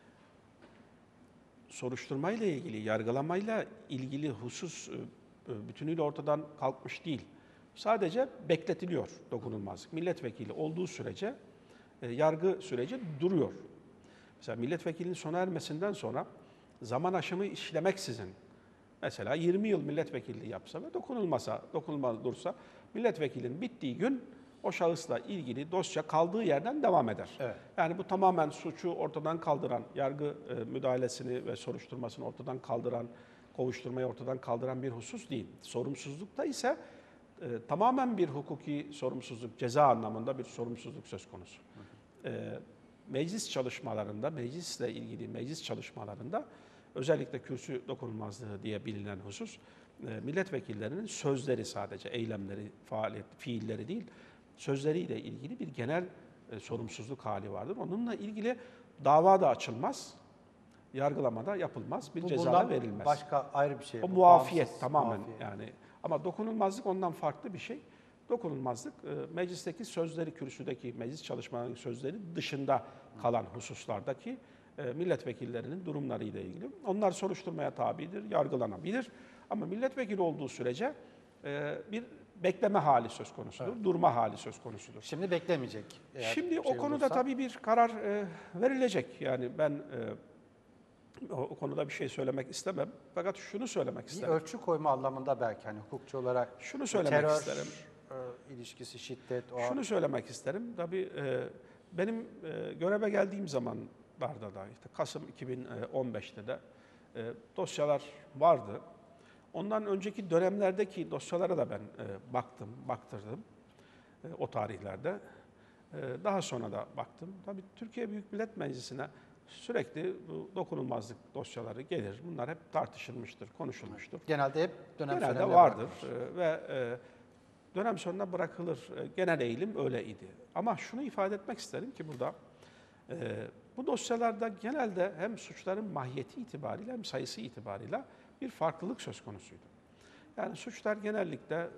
soruşturmayla ilgili, yargılamayla ilgili husus e, e, bütünüyle ortadan kalkmış değil. Sadece bekletiliyor dokunulmazlık. Milletvekili olduğu sürece e, yargı süreci duruyor. Mesela milletvekilinin sona ermesinden sonra zaman aşımı işlemeksizin mesela yirmi yıl milletvekilliği yapsa ve dokunulmasa, dokunulmaz dursa milletvekilinin bittiği gün o şahısla ilgili dosya kaldığı yerden devam eder. Evet. Yani bu tamamen suçu ortadan kaldıran, yargı e, müdahalesini ve soruşturmasını ortadan kaldıran, kovuşturmayı ortadan kaldıran bir husus değil. Sorumsuzlukta ise e, tamamen bir hukuki sorumsuzluk, ceza anlamında bir sorumsuzluk söz konusu. E, meclis çalışmalarında, meclisle ilgili meclis çalışmalarında özellikle kürsü dokunulmazlığı diye bilinen husus, e, milletvekillerinin sözleri sadece, eylemleri, faaliyet, fiilleri değil, sözleriyle ilgili bir genel e, sorumsuzluk hali vardır. Onunla ilgili dava da açılmaz, yargılamada yapılmaz, bir Bu ceza bundan da verilmez. başka ayrı bir şey. O bu, muafiyet bağımsız, tamamen muafiyet. yani. Ama dokunulmazlık ondan farklı bir şey. Dokunulmazlık e, meclisteki sözleri, kürsüdeki meclis çalışmalarının sözleri dışında kalan hususlardaki e, milletvekillerinin durumlarıyla ilgili. Onlar soruşturmaya tabidir, yargılanabilir. Ama milletvekili olduğu sürece e, bir bekleme hali söz konusudur, Evet. durma hali söz konusudur. Şimdi beklemeyecek. eğer Şimdi şey o konuda olursa. tabii bir karar e, verilecek. Yani ben e, o, o konuda bir şey söylemek istemem. Fakat şunu söylemek Bir isterim. ölçü koyma anlamında belki hani hukukçu olarak Şunu söylemek terör isterim. e, ilişkisi, şiddet, o Şunu söylemek isterim. Tabii e, benim e, göreve geldiğim zamanlarda da işte Kasım iki bin on beşte de e, dosyalar vardı. Ondan önceki dönemlerdeki dosyalara da ben e, baktım, baktırdım e, o tarihlerde. E, daha sonra da baktım. Tabii Türkiye Büyük Millet Meclisi'ne sürekli bu dokunulmazlık dosyaları gelir. Bunlar hep tartışılmıştır, konuşulmuştur. genelde hep dönem Genelde sonunda vardır bırakılır. e, ve e, dönem sonuna bırakılır. E, Genel eğilim öyleydi. Ama şunu ifade etmek isterim ki burada e, bu dosyalarda genelde hem suçların mahiyeti itibariyle hem sayısı itibariyle bir farklılık söz konusuydu. Yani suçlar genellikle e,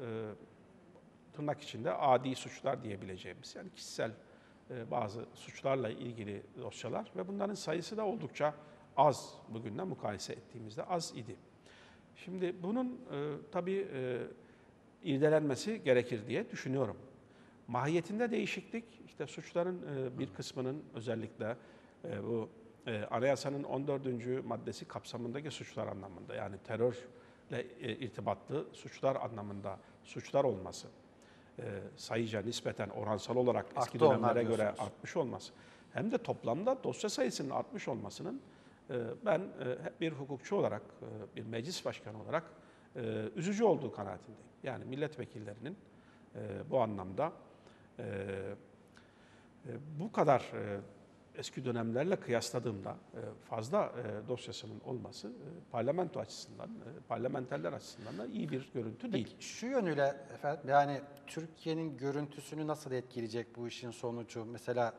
tırnak içinde adi suçlar diyebileceğimiz yani kişisel e, bazı suçlarla ilgili dosyalar ve bunların sayısı da oldukça az bugünden mukayese ettiğimizde az idi. Şimdi bunun e, tabii e, irdelenmesi gerekir diye düşünüyorum. Mahiyetinde değişiklik, işte suçların e, bir kısmının özellikle e, bu e, anayasanın on dördüncü maddesi kapsamındaki suçlar anlamında yani terörle e, irtibatlı suçlar anlamında suçlar olması, e, sayıca nispeten oransal olarak eski Arttı onlar dönemlere göre diyorsunuz. artmış olması hem de toplamda dosya sayısının artmış olmasının e, ben e, hep bir hukukçu olarak, e, bir meclis başkanı olarak e, üzücü olduğu kanaatindeyim. Yani milletvekillerinin E, bu anlamda e, e, bu kadar e, eski dönemlerle kıyasladığımda e, fazla e, dosyasının olması e, parlamento açısından, e, parlamenterler açısından da iyi bir görüntü değil. Peki şu yönüyle efendim, yani Türkiye'nin görüntüsünü nasıl etkileyecek bu işin sonucu? Mesela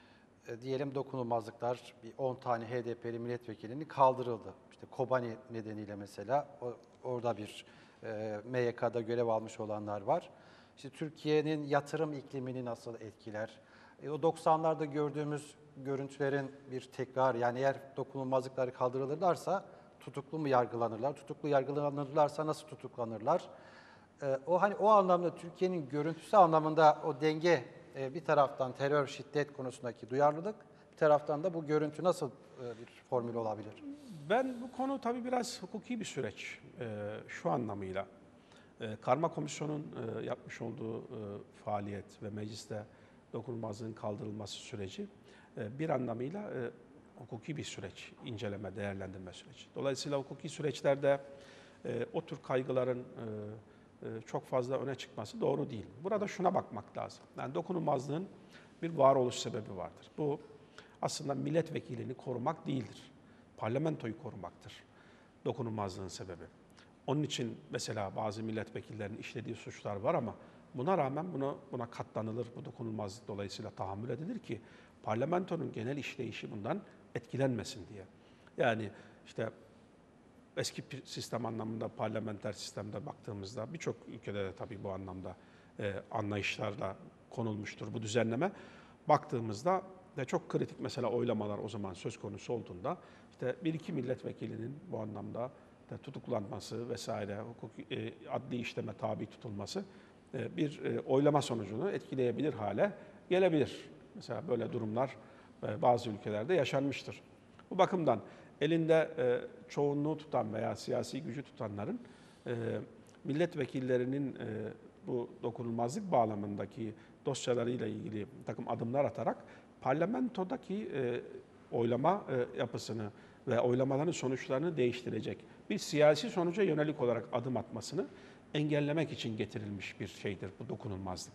e, diyelim dokunulmazlıklar bir on tane H D P'li milletvekilinin kaldırıldı. İşte Kobani nedeniyle mesela o, orada bir e, M Y K'da görev almış olanlar var. İşte Türkiye'nin yatırım iklimini nasıl etkiler? E, o doksanlarda gördüğümüz görüntülerin bir tekrar, yani eğer dokunulmazlıkları kaldırılırlarsa tutuklu mu yargılanırlar? Tutuklu yargılanırlarsa nasıl tutuklanırlar? E, o hani o anlamda Türkiye'nin görüntüsü anlamında o denge, e, bir taraftan terör, şiddet konusundaki duyarlılık, bir taraftan da bu görüntü nasıl e, bir formül olabilir? Ben bu konu tabii biraz hukuki bir süreç e, şu anlamıyla. E, Karma Komisyon'un e, yapmış olduğu e, faaliyet ve mecliste dokunulmazlığın kaldırılması süreci e, bir anlamıyla e, hukuki bir süreç, inceleme, değerlendirme süreci. Dolayısıyla hukuki süreçlerde e, o tür kaygıların e, e, çok fazla öne çıkması doğru değil. Burada şuna bakmak lazım. Yani dokunulmazlığın bir varoluş sebebi vardır. Bu aslında milletvekilini korumak değildir. Parlamentoyu korumaktır dokunulmazlığın sebebi. Onun için mesela bazı milletvekillerinin işlediği suçlar var ama buna rağmen buna, buna katlanılır, bu dokunulmazlık dolayısıyla tahammül edilir ki parlamentonun genel işleyişi bundan etkilenmesin diye. Yani işte eski sistem anlamında, parlamenter sistemde baktığımızda birçok ülkede de tabii bu anlamda e, anlayışlarla konulmuştur bu düzenleme. Baktığımızda de çok kritik mesela oylamalar o zaman söz konusu olduğunda işte bir iki milletvekilinin bu anlamda de tutuklanması vesaire, hukuki, e, adli işleme tabi tutulması e, bir e, oylama sonucunu etkileyebilir hale gelebilir. Mesela böyle durumlar e, bazı ülkelerde yaşanmıştır. Bu bakımdan elinde e, çoğunluğu tutan veya siyasi gücü tutanların e, milletvekillerinin e, bu dokunulmazlık bağlamındaki dosyalarıyla ilgili bir takım adımlar atarak parlamentodaki e, oylama e, yapısını ve oylamaların sonuçlarını değiştirecek bir siyasi sonuca yönelik olarak adım atmasını engellemek için getirilmiş bir şeydir bu dokunulmazlık.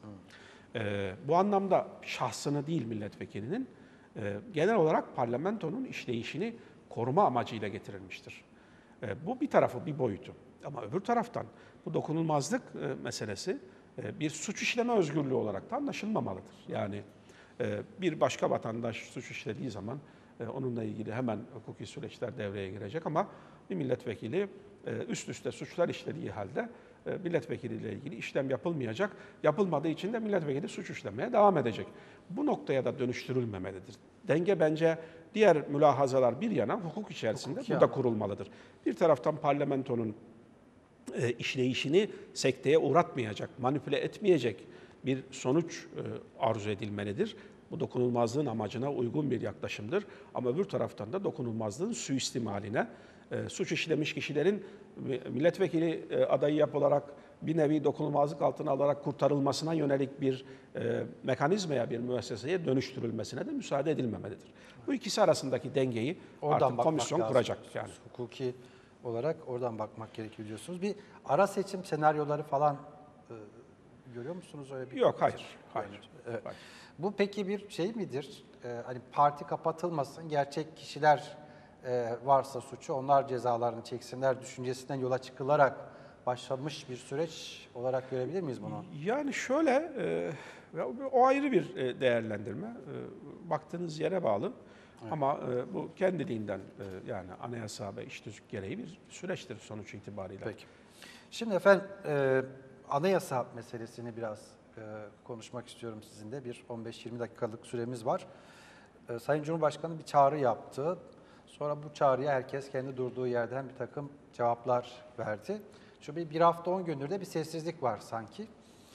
E, bu anlamda şahsını değil milletvekilinin, e, genel olarak parlamentonun işleyişini koruma amacıyla getirilmiştir. E, bu bir tarafı, bir boyutu. Ama öbür taraftan bu dokunulmazlık e, meselesi e, bir suç işleme özgürlüğü olarak da anlaşılmamalıdır. Yani e, bir başka vatandaş suç işlediği zaman e, onunla ilgili hemen hukuki süreçler devreye girecek ama bir milletvekili e, üst üste suçlar işlediği halde e, milletvekiliyle ilgili işlem yapılmayacak. Yapılmadığı için de milletvekili suç işlemeye devam edecek. Bu noktaya da dönüştürülmemelidir. Denge bence diğer mülahazalar bir yana hukuk içerisinde Hukuki burada ama. kurulmalıdır. Bir taraftan parlamentonun e, işleyişini sekteye uğratmayacak, manipüle etmeyecek bir sonuç e, arzu edilmelidir. Bu dokunulmazlığın amacına uygun bir yaklaşımdır. Ama öbür taraftan da dokunulmazlığın suistimaline, e, suç işlemiş kişilerin milletvekili e, adayı yapılarak bir nevi dokunulmazlık altına alarak kurtarılmasına yönelik bir e, mekanizmaya, bir müesseseye dönüştürülmesine de müsaade edilmemelidir. Bu ikisi arasındaki dengeyi Oradan artık bakmak komisyon lazım kuracak. diyorsunuz. Yani. Hukuki olarak oradan bakmak gerekiyor diyorsunuz. Bir ara seçim senaryoları falan e, görüyor musunuz öyle bir? Yok, hayır, hayır. Evet. hayır. Bu peki bir şey midir? Ee, hani parti kapatılmasın, gerçek kişiler e, varsa suçu onlar cezalarını çeksinler düşüncesinden yola çıkılarak başlamış bir süreç olarak görebilir miyiz bunu? Yani şöyle, e, o ayrı bir e, değerlendirme. E, baktığınız yere bağlı. Evet. Ama e, bu kendiliğinden e, yani anayasa ve iş tüzük gereği bir süreçtir sonuç itibariyle. Peki. Şimdi efendim e, anayasa meselesini biraz e, konuşmak istiyorum sizinle. Bir on beş yirmi dakikalık süremiz var. E, Sayın Cumhurbaşkanı bir çağrı yaptı. Sonra bu çağrıya herkes kendi durduğu yerden bir takım cevaplar verdi. Şu bir, bir hafta on gündür de bir sessizlik var sanki.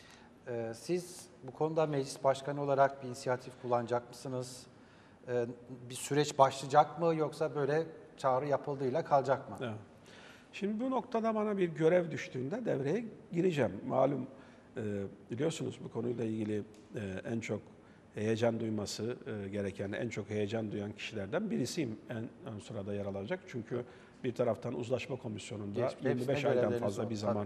E, siz bu konuda meclis başkanı olarak bir inisiyatif kullanacak mısınız? E, bir süreç başlayacak mı yoksa böyle çağrı yapıldığıyla kalacak mı? Evet. Şimdi bu noktada bana bir görev düştüğünde devreye gireceğim. Malum e, biliyorsunuz bu konuyla ilgili e, en çok heyecan duyması e, gereken, en çok heyecan duyan kişilerden birisiyim en ön sırada yer alacak. Çünkü bir taraftan uzlaşma komisyonunda Geçmiş, yirmi beş hepsine aydan görevleriniz fazla oldu, bir zaman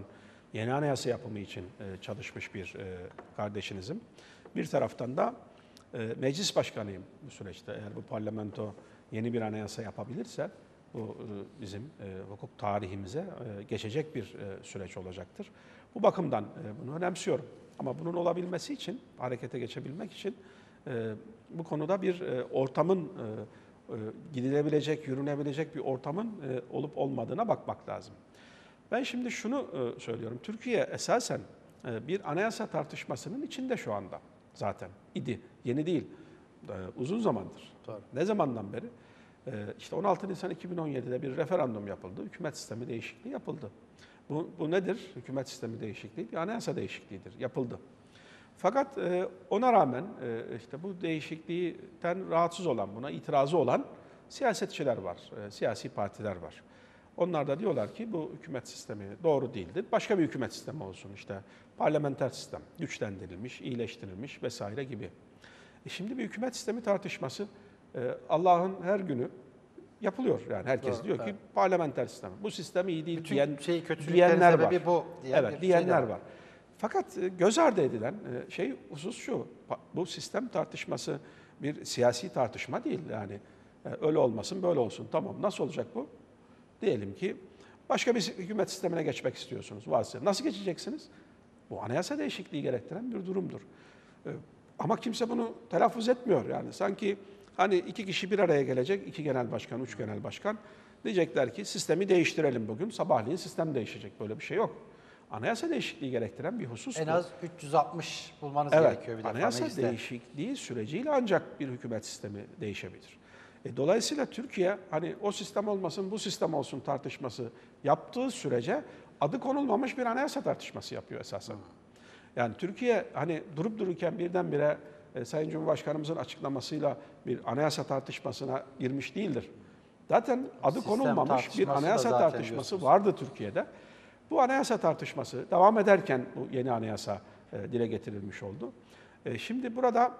yeni anayasa yapımı için e, çalışmış bir e, kardeşinizim. Bir taraftan da e, meclis başkanıyım bu süreçte. Eğer bu parlamento yeni bir anayasa yapabilirse bu e, bizim e, hukuk tarihimize e, geçecek bir e, süreç olacaktır. Bu bakımdan e, bunu önemsiyorum. Ama bunun olabilmesi için, harekete geçebilmek için e, bu konuda bir e, ortamın, e, e, gidilebilecek, yürünebilecek bir ortamın e, olup olmadığına bakmak lazım. Ben şimdi şunu e, söylüyorum. Türkiye esasen e, bir anayasa tartışmasının içinde şu anda zaten idi. Yeni değil, e, uzun zamandır. Tabii. Ne zamandan beri? E, işte on altı Nisan iki bin on yedi'de bir referandum yapıldı, hükümet sistemi değişikliği yapıldı. Bu, bu nedir? Hükümet sistemi değişikliği, bir anayasa değişikliğidir, yapıldı. Fakat e, ona rağmen e, işte bu değişiklikten rahatsız olan, buna itirazı olan siyasetçiler var, e, siyasi partiler var. Onlar da diyorlar ki bu hükümet sistemi doğru değildir. Başka bir hükümet sistemi olsun, işte parlamenter sistem, güçlendirilmiş, iyileştirilmiş vesaire gibi. E şimdi bir hükümet sistemi tartışması e, Allah'ın her günü yapılıyor. Yani herkes Doğru, diyor ki evet. parlamenter sistem. Bu sistem iyi değil Bütün diyen, şey kötülüklerin diyenler var. sebebi bu diyen Evet, bir diyenler şey de var. var. Fakat e, göz ardı edilen e, şey husus şu. pa- Bu sistem tartışması bir siyasi tartışma değil. Yani e, öyle olmasın, böyle olsun. Tamam, nasıl olacak bu? Diyelim ki başka bir hükümet sistemine geçmek istiyorsunuz. Varsa nasıl geçeceksiniz? Bu anayasa değişikliği gerektiren bir durumdur. E, Ama kimse bunu telaffuz etmiyor. Yani sanki hani iki kişi bir araya gelecek, iki genel başkan, üç genel başkan diyecekler ki sistemi değiştirelim bugün. Sabahleyin sistem değişecek. Böyle bir şey yok. Anayasa değişikliği gerektiren bir husus En bu. az üç yüz altmış bulmanız Evet, gerekiyor bir defa anayasa mecliste. değişikliği süreciyle ancak bir hükümet sistemi değişebilir. E, dolayısıyla Türkiye hani o sistem olmasın, bu sistem olsun tartışması yaptığı sürece adı konulmamış bir anayasa tartışması yapıyor esasen. Yani Türkiye hani durup dururken birdenbire e, Sayın Cumhurbaşkanımızın açıklamasıyla bir anayasa tartışmasına girmiş değildir. Zaten adı Sistem konulmamış bir tartışması da anayasa zaten tartışması diyorsunuz. vardı Türkiye'de. Bu anayasa tartışması devam ederken bu yeni anayasa e, dile getirilmiş oldu. E, şimdi burada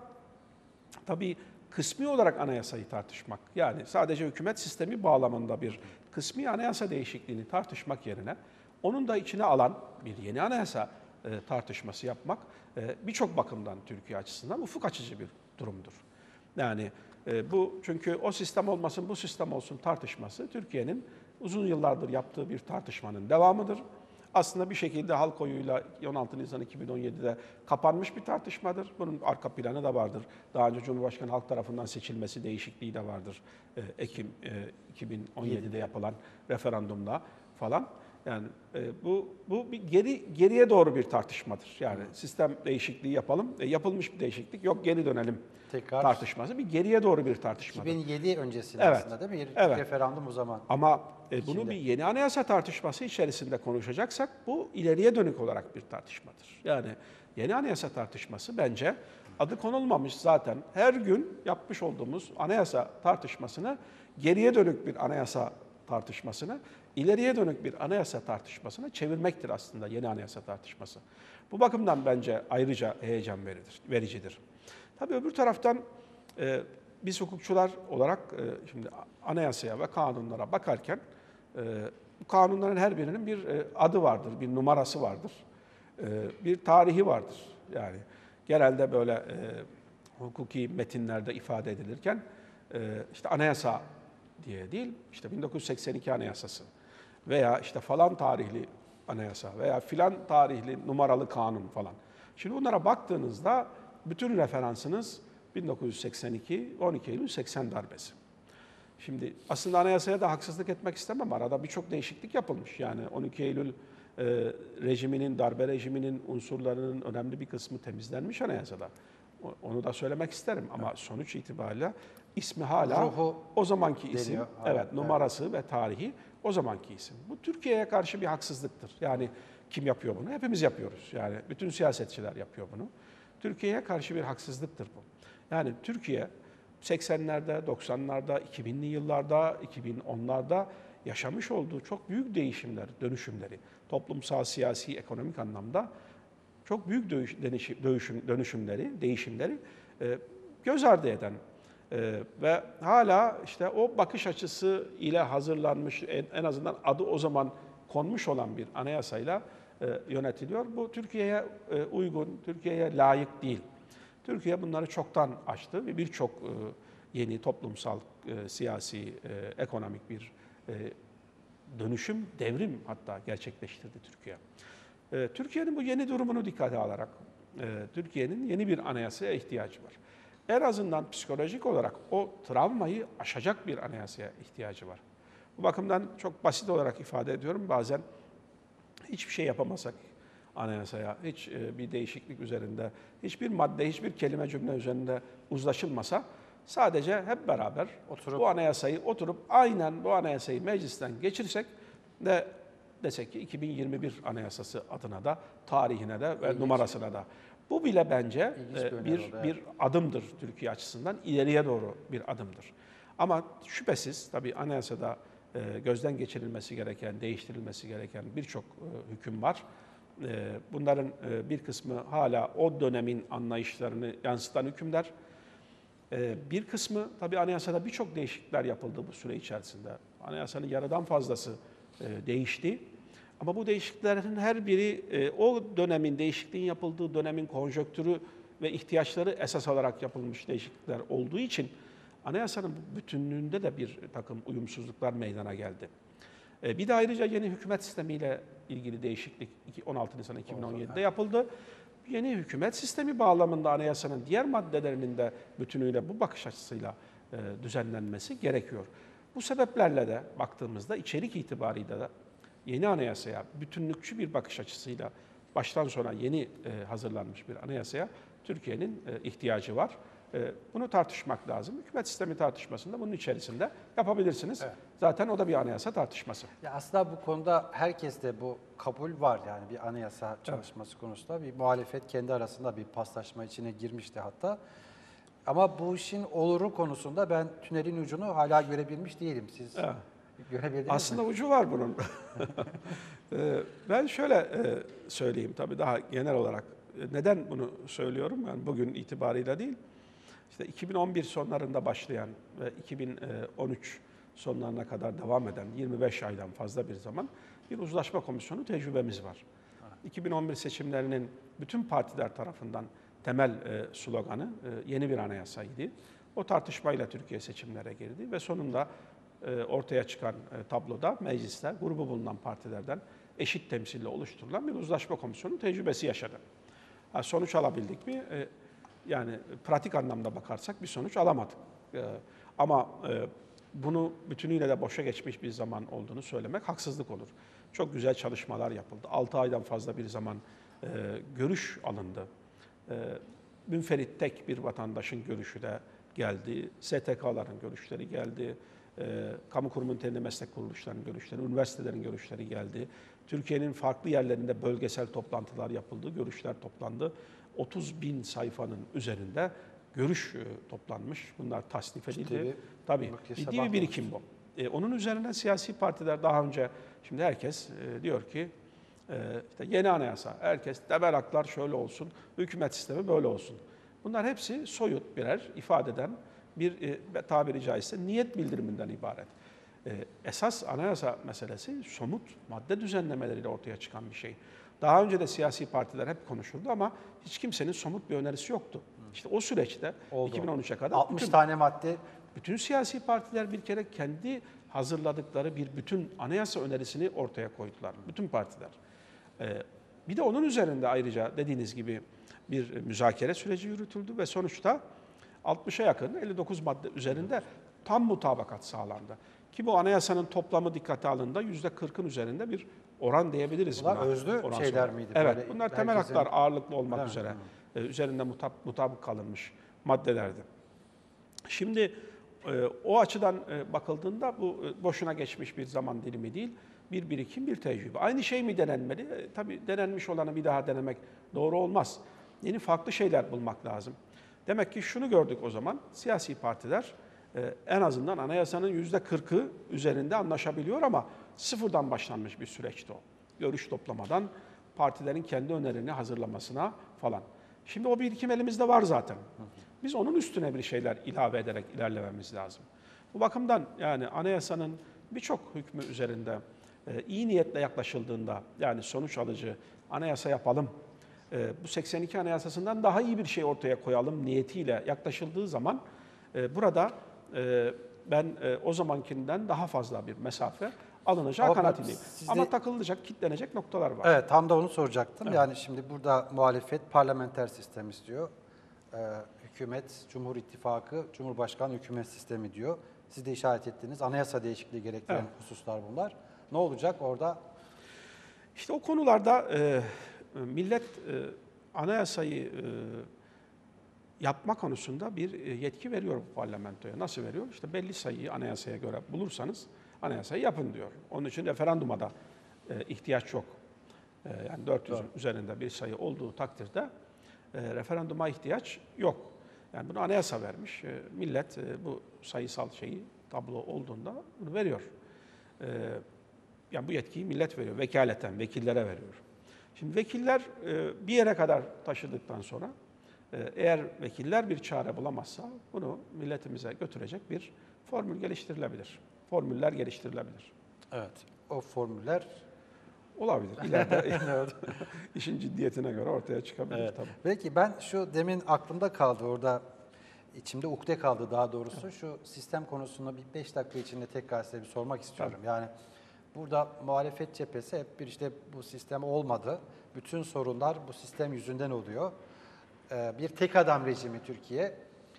tabii kısmi olarak anayasayı tartışmak, yani sadece hükümet sistemi bağlamında bir kısmi anayasa değişikliğini tartışmak yerine onun da içine alan bir yeni anayasa e, tartışması yapmak e, birçok bakımdan Türkiye açısından ufuk açıcı bir durumdur. Yani e, bu çünkü o sistem olmasın, bu sistem olsun tartışması Türkiye'nin uzun yıllardır yaptığı bir tartışmanın devamıdır. Aslında bir şekilde halk oyuyla on altı Nisan iki bin on yedi'de kapanmış bir tartışmadır. Bunun arka planı da vardır. Daha önce Cumhurbaşkanı halk tarafından seçilmesi değişikliği de vardır. Ee, Ekim e, iki bin on yedi'de yapılan referandumda falan. Yani e, bu bu bir geri geriye doğru bir tartışmadır. Yani sistem değişikliği yapalım. E, yapılmış bir değişiklik yok, geri dönelim Tekrar tartışması. Bir geriye doğru bir tartışmadır. iki bin yedi öncesinde Evet. aslında değil mi? İlk Evet. referandum o zaman. Ama e, bunu Şimdi. bir yeni anayasa tartışması içerisinde konuşacaksak bu ileriye dönük olarak bir tartışmadır. Yani yeni anayasa tartışması bence adı konulmamış zaten her gün yapmış olduğumuz anayasa tartışmasını geriye dönük bir anayasa tartışmasını, ileriye dönük bir anayasa tartışmasına çevirmektir aslında yeni anayasa tartışması. Bu bakımdan bence ayrıca heyecan veridir, vericidir. Tabii öbür taraftan e, biz hukukçular olarak e, şimdi anayasaya ve kanunlara bakarken e, bu kanunların her birinin bir e, adı vardır, bir numarası vardır, e, bir tarihi vardır. Yani genelde böyle e, hukuki metinlerde ifade edilirken e, işte anayasa diye değil, işte bin dokuz yüz seksen iki Anayasası veya işte falan tarihli anayasa veya filan tarihli numaralı kanun falan. Şimdi bunlara baktığınızda bütün referansınız bin dokuz yüz seksen iki on iki Eylül seksen darbesi. Şimdi aslında anayasaya da haksızlık etmek istemem. Arada birçok değişiklik yapılmış. Yani on iki Eylül e, rejiminin, darbe rejiminin unsurlarının önemli bir kısmı temizlenmiş anayasada. O- Onu da söylemek isterim ama sonuç itibariyle ismi hala Ruhu o zamanki isim. deniyor. Evet, Evet, numarası ve tarihi o zamanki isim. Bu Türkiye'ye karşı bir haksızlıktır. Yani kim yapıyor bunu? Hepimiz yapıyoruz. Yani bütün siyasetçiler yapıyor bunu. Türkiye'ye karşı bir haksızlıktır bu. Yani Türkiye seksenlerde, doksanlarda, iki binli yıllarda, iki bin onlarda yaşamış olduğu çok büyük değişimler, dönüşümleri, toplumsal, siyasi, ekonomik anlamda çok büyük dönüş, dönüşüm, dönüşümleri, değişimleri e, göz ardı eden e, ve hala işte o bakış açısı ile hazırlanmış, en, en azından adı o zaman konmuş olan bir anayasayla e, yönetiliyor. Bu Türkiye'ye e, uygun, Türkiye'ye layık değil. Türkiye bunları çoktan aştı ve birçok e, yeni toplumsal, e, siyasi, e, ekonomik bir e, dönüşüm, devrim hatta gerçekleştirdi Türkiye. E, Türkiye'nin bu yeni durumunu dikkate alarak e, Türkiye'nin yeni bir anayasaya ihtiyacı var. En azından psikolojik olarak o travmayı aşacak bir anayasaya ihtiyacı var. Bu bakımdan çok basit olarak ifade ediyorum. Bazen hiçbir şey yapamasak anayasaya, hiç e, bir değişiklik üzerinde, hiçbir madde, hiçbir kelime cümle üzerinde uzlaşılmasa, sadece hep beraber oturup, bu anayasayı oturup aynen bu anayasayı meclisten geçirsek de desek ki iki bin yirmi bir anayasası adına da, tarihine de ve İlginç. numarasına da. Bu bile bence e, bir, bir, bir adımdır Türkiye açısından, ileriye doğru bir adımdır. Ama şüphesiz tabii anayasada e, gözden geçirilmesi gereken, değiştirilmesi gereken birçok e, hüküm var. E, bunların e, bir kısmı hala o dönemin anlayışlarını yansıtan hükümler. E, bir kısmı tabii anayasada birçok değişiklikler yapıldı bu süre içerisinde. Anayasanın yarıdan fazlası e, değişti. Ama bu değişikliklerin her biri e, o dönemin, değişikliğin yapıldığı dönemin konjonktürü ve ihtiyaçları esas alarak yapılmış değişiklikler olduğu için anayasanın bütünlüğünde de bir takım uyumsuzluklar meydana geldi. E, bir de ayrıca yeni hükümet sistemiyle ilgili değişiklik on altı Nisan iki bin on yedi'de yapıldı. Yeni hükümet sistemi bağlamında anayasanın diğer maddelerinin de bütünüyle bu bakış açısıyla e, düzenlenmesi gerekiyor. Bu sebeplerle de baktığımızda içerik itibarıyla da yeni anayasaya bütünlükçü bir bakış açısıyla baştan sona yeni e, hazırlanmış bir anayasaya Türkiye'nin e, ihtiyacı var. E, bunu tartışmak lazım. Hükümet sistemi tartışmasında bunun içerisinde yapabilirsiniz. Evet. Zaten o da bir anayasa tartışması. Ya aslında bu konuda herkeste bu kabul var, yani bir anayasa çalışması evet. konusunda bir muhalefet kendi arasında bir paslaşma içine girmişti hatta. Ama bu işin oluru konusunda ben tünelin ucunu hala görebilmiş değilim. Siz evet. görebildiniz Aslında mi? ucu var bunun. Ben şöyle söyleyeyim tabii daha genel olarak. Neden bunu söylüyorum? Yani bugün itibarıyla değil. İşte iki bin on bir sonlarında başlayan ve iki bin on üç sonlarına kadar devam eden yirmi beş aydan fazla bir zaman bir uzlaşma komisyonu tecrübemiz var. Evet. iki bin on bir seçimlerinin bütün partiler tarafından temel sloganı yeni bir anayasaydı. O tartışmayla Türkiye seçimlere girdi ve sonunda ortaya çıkan tabloda mecliste grubu bulunan partilerden eşit temsille oluşturulan bir uzlaşma komisyonu tecrübesi yaşadı. Sonuç alabildik mi? Yani pratik anlamda bakarsak bir sonuç alamadık. Ama bunu bütünüyle de boşa geçmiş bir zaman olduğunu söylemek haksızlık olur. Çok güzel çalışmalar yapıldı. altı aydan fazla bir zaman görüş alındı. Münferit tek bir vatandaşın görüşü de geldi. S T K'ların görüşleri geldi. E, kamu kurumu niteliğinde meslek kuruluşlarının görüşleri, üniversitelerin görüşleri geldi. Türkiye'nin farklı yerlerinde bölgesel toplantılar yapıldı, görüşler toplandı. otuz bin sayfanın üzerinde görüş e, toplanmış. Bunlar tasnif edildi. Ciddi Tabii ciddi bir birikim bu. E, onun üzerinden siyasi partiler daha önce, şimdi herkes e, diyor ki e, işte yeni anayasa, herkes temel haklar şöyle olsun, hükümet sistemi böyle olsun. Bunlar hepsi soyut birer ifadeden bir e, tabiri caizse niyet bildiriminden ibaret. E, esas anayasa meselesi somut madde düzenlemeleriyle ortaya çıkan bir şey. Daha önce de siyasi partiler hep konuşuldu ama hiç kimsenin somut bir önerisi yoktu. İşte o süreçte Oldu. iki bin on üçe kadar altmış bütün, tane madde. Bütün siyasi partiler bir kere kendi hazırladıkları bir bütün anayasa önerisini ortaya koydular. Bütün partiler. E, bir de onun üzerinde ayrıca dediğiniz gibi bir müzakere süreci yürütüldü ve sonuçta altmışa yakın elli dokuz madde üzerinde tam mutabakat sağlandı. Ki bu anayasanın toplamı dikkate alındığında yüzde kırkın üzerinde bir oran diyebiliriz. Bunlar buna. özlü oran şeyler sonra. miydi? Evet, böyle bunlar temel herkesin... haklar ağırlıklı olmak evet. üzere e, üzerinde mutab mutabık kalınmış maddelerdi. Şimdi e, o açıdan e, bakıldığında bu e, boşuna geçmiş bir zaman dilimi değil, bir birikim, bir tecrübe. Aynı şey mi denenmeli? E, tabii denenmiş olanı bir daha denemek doğru olmaz. Yeni farklı şeyler bulmak lazım. Demek ki şunu gördük o zaman, siyasi partiler e, en azından anayasanın yüzde kırkı üzerinde anlaşabiliyor ama sıfırdan başlanmış bir süreçti o. Görüş toplamadan partilerin kendi önerilerini hazırlamasına falan. Şimdi o birikim elimizde var zaten. Biz onun üstüne bir şeyler ilave ederek ilerlememiz lazım. Bu bakımdan yani anayasanın birçok hükmü üzerinde e, iyi niyetle yaklaşıldığında, yani sonuç alıcı, anayasa yapalım, e, bu seksen iki Anayasası'ndan daha iyi bir şey ortaya koyalım niyetiyle yaklaşıldığı zaman e, burada e, ben e, o zamankinden daha fazla bir mesafe alınacağı Ama kanaatindeyim. sizde- Ama takılacak, kitlenecek noktalar var. Evet, tam da onu soracaktım. Evet. Yani şimdi burada muhalefet parlamenter sistem istiyor. Ee, hükümet, Cumhur İttifakı, Cumhurbaşkanı hükümet sistemi diyor. Siz de işaret ettiğiniz anayasa değişikliği gerektiren Evet. hususlar bunlar. Ne olacak orada? İşte o konularda e, millet e, anayasayı e, yapma konusunda bir e, yetki veriyor bu parlamentoya. Nasıl veriyor? İşte belli sayıyı anayasaya göre bulursanız anayasayı yapın diyor. Onun için referanduma da e, ihtiyaç yok. E, yani dört yüzün üzerinde bir sayı olduğu takdirde e, referanduma ihtiyaç yok. Yani bunu anayasa vermiş. E, millet e, bu sayısal şeyi tablo olduğunda bunu veriyor. E, Yani bu yetkiyi millet veriyor, vekaleten vekillere veriyor. Şimdi vekiller e, bir yere kadar taşıdıktan sonra e, eğer vekiller bir çare bulamazsa bunu milletimize götürecek bir formül geliştirilebilir. Formüller geliştirilebilir. Evet, o formüller. Olabilir. İleride işin ciddiyetine göre ortaya çıkabilir Evet. tabii. Belki ben şu demin aklımda kaldı orada, içimde ukde kaldı daha doğrusu. Şu sistem konusunda bir beş dakika içinde tekrar size bir sormak istiyorum. Yani burada muhalefet cephesi hep bir işte bu sistem olmadı. Bütün sorunlar bu sistem yüzünden oluyor. Ee, bir tek adam rejimi Türkiye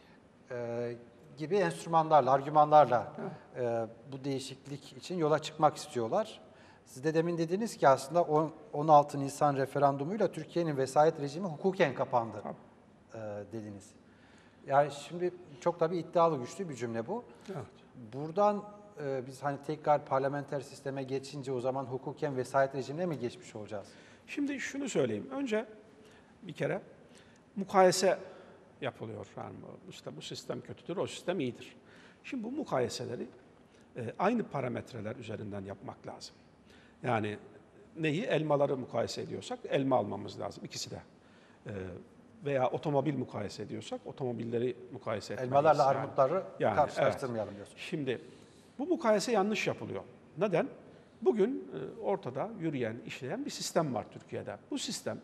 e, gibi enstrümanlarla, argümanlarla e, bu değişiklik için yola çıkmak istiyorlar. Siz de demin dediniz ki aslında on altı Nisan referandumuyla Türkiye'nin vesayet rejimi hukuken kapandı e, dediniz. Yani şimdi çok tabii iddialı, güçlü bir cümle bu. Evet. Buradan e, biz hani tekrar parlamenter sisteme geçince o zaman hukuken vesayet rejimine mi geçmiş olacağız? Şimdi şunu söyleyeyim. Önce bir kere mukayese yapılıyor. Yani işte bu sistem kötüdür, o sistem iyidir. Şimdi bu mukayeseleri e, aynı parametreler üzerinden yapmak lazım. Yani neyi? Elmaları mukayese ediyorsak elma almamız lazım. İkisi de. E, veya otomobil mukayese ediyorsak otomobilleri mukayese etmeliyiz. Elmalarla yani. armutları Yani, karşılaştırmayalım evet. diyorsun. Şimdi bu mukayese yanlış yapılıyor. Neden? Bugün e, ortada yürüyen, işleyen bir sistem var Türkiye'de. Bu sistem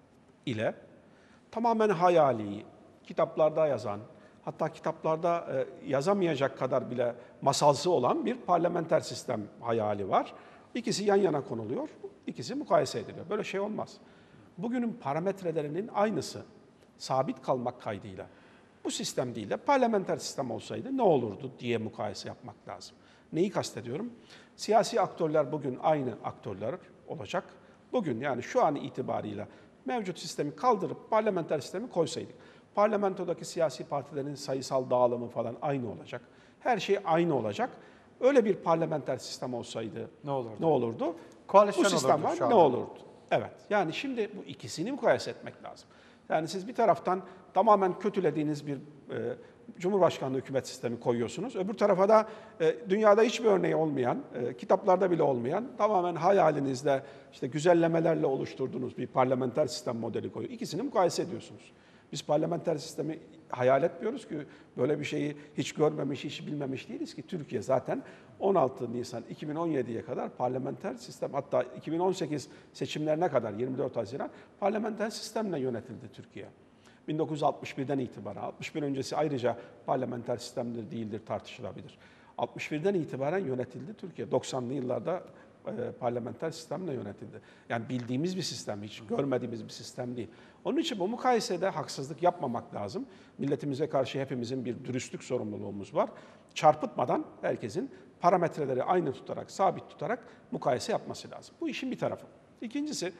ile tamamen hayali, kitaplarda yazan, hatta kitaplarda e, yazamayacak kadar bile masalsı olan bir parlamenter sistem hayali var. İkisi yan yana konuluyor, ikisi mukayese ediliyor. Böyle şey olmaz. Bugünün parametrelerinin aynısı, sabit kalmak kaydıyla bu sistem değil de parlamenter sistem olsaydı ne olurdu diye mukayese yapmak lazım. Neyi kastediyorum? Siyasi aktörler bugün aynı aktörler olacak. Bugün yani şu an itibariyle mevcut sistemi kaldırıp parlamenter sistemi koysaydık, parlamentodaki siyasi partilerin sayısal dağılımı falan aynı olacak. Her şey aynı olacak. Öyle bir parlamenter sistem olsaydı Ne olurdu? Ne olurdu? Koalisyon bu sistem olurdu var şu ne anda. olurdu? Evet. Yani şimdi bu ikisini mukayese etmek lazım. Yani siz bir taraftan tamamen kötülediğiniz bir e, Cumhurbaşkanlığı hükümet sistemi koyuyorsunuz. Öbür tarafa da e, dünyada hiçbir örneği olmayan, e, kitaplarda bile olmayan, tamamen hayalinizde işte güzellemelerle oluşturduğunuz bir parlamenter sistem modeli koyuyor. İkisini mukayese ediyorsunuz. Biz parlamenter sistemi hayal etmiyoruz ki böyle bir şeyi hiç görmemiş, hiç bilmemiş değiliz ki. Türkiye zaten on altı Nisan iki bin on yediye kadar parlamenter sistem, hatta iki bin on sekiz seçimlerine kadar yirmi dört Haziran parlamenter sistemle yönetildi Türkiye. bin dokuz yüz altmış birden itibaren, altmış bir öncesi ayrıca parlamenter sistemdir değildir tartışılabilir. altmış birden itibaren yönetildi Türkiye. doksanlı yıllarda e, parlamenter sistemle yönetildi. Yani bildiğimiz bir sistem, hiç görmediğimiz bir sistem değil. Onun için bu mukayesede haksızlık yapmamak lazım. Milletimize karşı hepimizin bir dürüstlük sorumluluğumuz var. Çarpıtmadan herkesin parametreleri aynı tutarak, sabit tutarak mukayese yapması lazım. Bu işin bir tarafı. İkincisi,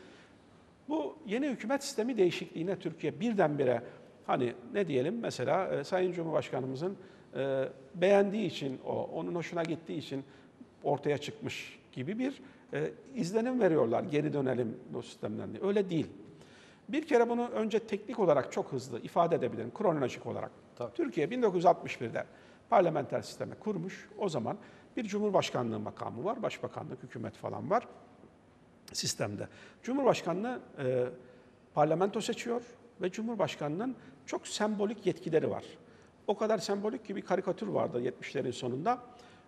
bu yeni hükümet sistemi değişikliğine Türkiye birdenbire hani ne diyelim mesela e, Sayın Cumhurbaşkanımızın e, beğendiği için, o onun hoşuna gittiği için ortaya çıkmış gibi bir e, izlenim veriyorlar. Geri dönelim bu sistemden diye. Öyle değil. Bir kere bunu önce teknik olarak çok hızlı ifade edebilirim, kronolojik olarak. Tabii. Türkiye bin dokuz yüz altmış birde parlamenter sistemi kurmuş. O zaman bir cumhurbaşkanlığı makamı var, başbakanlık, hükümet falan var sistemde. Cumhurbaşkanlığı e, parlamento seçiyor ve Cumhurbaşkanlığının çok sembolik yetkileri var. O kadar sembolik ki bir karikatür vardı yetmişlerin sonunda.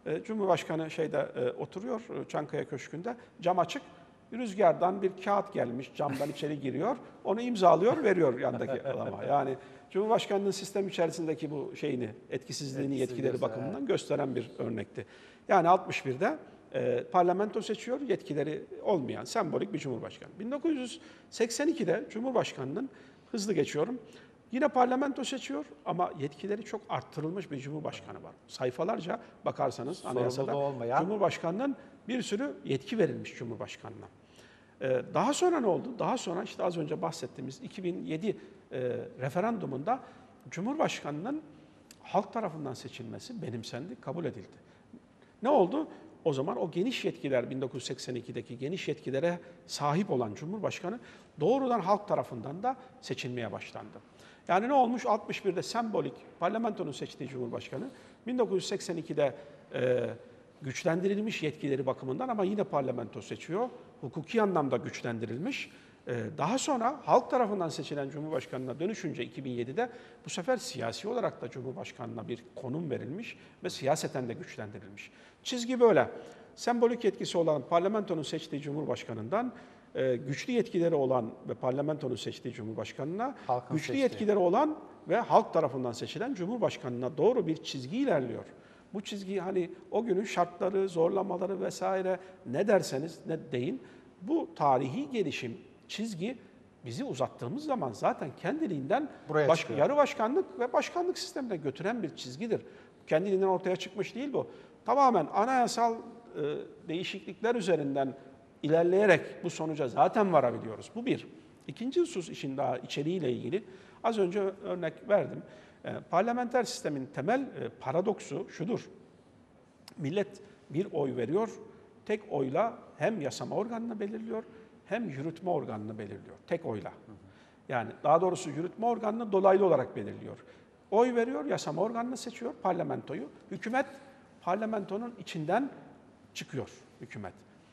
E, Cumhurbaşkanı şeyde e, oturuyor e, Çankaya Köşkü'nde, cam açık. Rüzgardan bir kağıt gelmiş, camdan içeri giriyor. Onu imzalıyor, veriyor yandaki adama. Yani Cumhurbaşkanlığının sistem içerisindeki bu şeyini, etkisizliğini, Etkisiz yetkileri gösteren, bakımından gösteren bir örnekti. Yani altmış birde e, parlamento seçiyor, yetkileri olmayan sembolik bir cumhurbaşkanı. bin dokuz yüz seksen ikide Cumhurbaşkanı'nın, hızlı geçiyorum, yine parlamento seçiyor ama yetkileri çok arttırılmış bir cumhurbaşkanı var. Sayfalarca bakarsanız Sorumluluğu anayasada olmayan. Cumhurbaşkanı'nın bir sürü yetki verilmiş Cumhurbaşkanı'na. Ee, daha sonra ne oldu? Daha sonra işte az önce bahsettiğimiz iki bin yedi e, referandumunda Cumhurbaşkanı'nın halk tarafından seçilmesi benimsendi, kabul edildi. Ne oldu? O zaman o geniş yetkiler, bin dokuz yüz seksen ikideki geniş yetkilere sahip olan Cumhurbaşkanı doğrudan halk tarafından da seçilmeye başlandı. Yani ne olmuş? altmış birde sembolik parlamentonun seçtiği Cumhurbaşkanı, bin dokuz yüz seksen ikide e, güçlendirilmiş yetkileri bakımından ama yine parlamento seçiyor. Hukuki anlamda güçlendirilmiş. Ee, Daha sonra halk tarafından seçilen Cumhurbaşkanı'na dönüşünce iki bin yedide bu sefer siyasi olarak da Cumhurbaşkanı'na bir konum verilmiş ve siyaseten de güçlendirilmiş. Çizgi böyle. Sembolik yetkisi olan parlamentonun seçtiği Cumhurbaşkanı'ndan e, güçlü yetkileri olan ve parlamentonun seçtiği Cumhurbaşkanı'na, Halkın güçlü seçtiği. yetkileri olan ve halk tarafından seçilen Cumhurbaşkanı'na doğru bir çizgi ilerliyor. Bu çizgi hani o günün şartları, zorlamaları vesaire ne derseniz ne deyin, bu tarihi gelişim, çizgi bizi uzattığımız zaman zaten kendiliğinden Buraya baş, çıkıyor. yarı başkanlık ve başkanlık sistemine götüren bir çizgidir. Kendiliğinden ortaya çıkmış değil bu. Tamamen anayasal e, değişiklikler üzerinden ilerleyerek bu sonuca zaten varabiliyoruz. Bu bir. İkinci husus, işin daha içeriğiyle ilgili. Az önce örnek verdim. E, parlamenter sistemin temel e, paradoksu şudur. Millet bir oy veriyor, tek oyla hem yasama organını belirliyor hem yürütme organını belirliyor. Tek oyla. Yani daha doğrusu yürütme organını dolaylı olarak belirliyor. Oy veriyor, yasama organını seçiyor, parlamentoyu. Hükümet parlamentonun içinden çıkıyor, hükümet.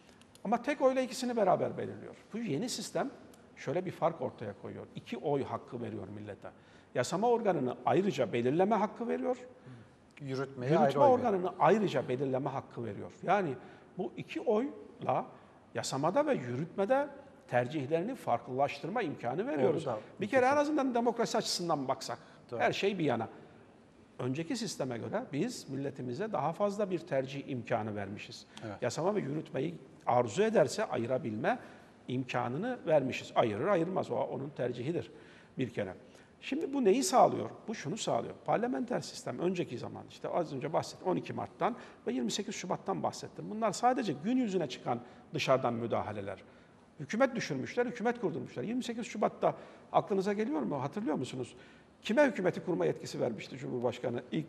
Ama tek oyla ikisini beraber belirliyor. Bu yeni sistem şöyle bir fark ortaya koyuyor. İki oy hakkı veriyor millete. Yasama organını ayrıca belirleme hakkı veriyor. Yürütmeye Yürütme ayrı oy veriyor. organını ayrıca belirleme hakkı veriyor. Yani bu iki oyla yasamada ve yürütmede tercihlerini farklılaştırma imkanı veriyoruz. da Bir kere en azından demokrasi açısından baksak, Doğru. her şey bir yana. Önceki sisteme göre biz milletimize daha fazla bir tercih imkanı vermişiz. Evet. Yasama ve yürütmeyi arzu ederse ayırabilme imkanını vermişiz. Ayırır ayırmaz, o onun tercihidir bir kere. Şimdi bu neyi sağlıyor? Bu şunu sağlıyor. Parlamenter sistem önceki zaman, işte az önce bahsettim, on iki Mart'tan ve yirmi sekiz Şubat'tan bahsettim. Bunlar sadece gün yüzüne çıkan dışarıdan müdahaleler. Hükümet düşürmüşler, hükümet kurdurmuşlar. yirmi sekiz Şubat'ta aklınıza geliyor mu? Hatırlıyor musunuz? Kime hükümeti kurma yetkisi vermişti Cumhurbaşkanı ilk?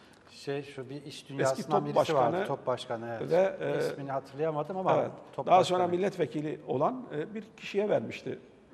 Şey şu bir iş dünyasından top birisi başkanı vardı, top başkanı. Evet. ve, e, İsmini hatırlayamadım ama Evet. top Daha başkanı. sonra milletvekili olan e, bir kişiye vermişti.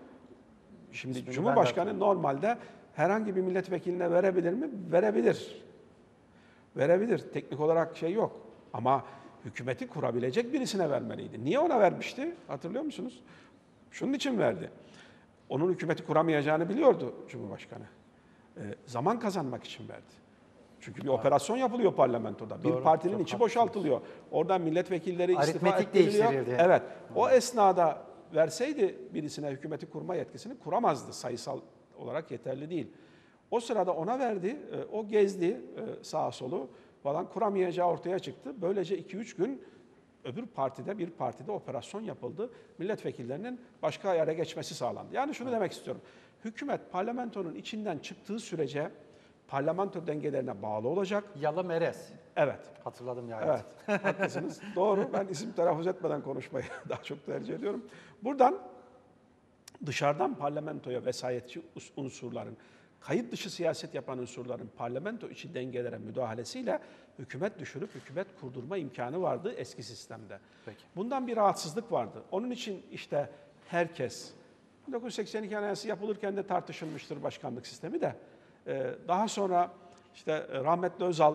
Şimdi İsmini ben de Cumhurbaşkanı hatırlamıyorum. normalde herhangi bir milletvekiline verebilir mi? Verebilir. Verebilir. Teknik olarak şey yok. Ama hükümeti kurabilecek birisine vermeliydi. Niye ona vermişti? Hatırlıyor musunuz? Şunun için verdi. Onun hükümeti kuramayacağını biliyordu Cumhurbaşkanı. E, zaman kazanmak için verdi. Çünkü bir operasyon yapılıyor parlamentoda. Doğru, bir partinin çok içi haklısınız. boşaltılıyor. Oradan milletvekilleri istifa Aritmetik ettiriliyor. değiştirildi. Evet. O esnada verseydi birisine hükümeti kurma yetkisini kuramazdı. Sayısal olarak yeterli değil. O sırada ona verdi. e, O gezdi e, sağa solu falan, kuramayacağı ortaya çıktı. Böylece iki üç gün öbür partide, bir partide operasyon yapıldı. Milletvekillerinin başka yere geçmesi sağlandı. Yani şunu demek istiyorum. Hükümet parlamentonun içinden çıktığı sürece parlamento dengelerine bağlı olacak. Yalı Merez. Evet. Hatırladım yani. Evet, haklısınız. Doğru. Ben isim telaffuz etmeden konuşmayı daha çok tercih ediyorum. Buradan dışarıdan parlamentoya vesayetçi unsurların, kayıt dışı siyaset yapan unsurların parlamento içi dengelere müdahalesiyle hükümet düşürüp hükümet kurdurma imkanı vardı eski sistemde. Peki. Bundan bir rahatsızlık vardı. Onun için işte herkes, bin dokuz yüz seksen iki Anayasası yapılırken de tartışılmıştır başkanlık sistemi de. Ee, daha sonra işte rahmetli Özal,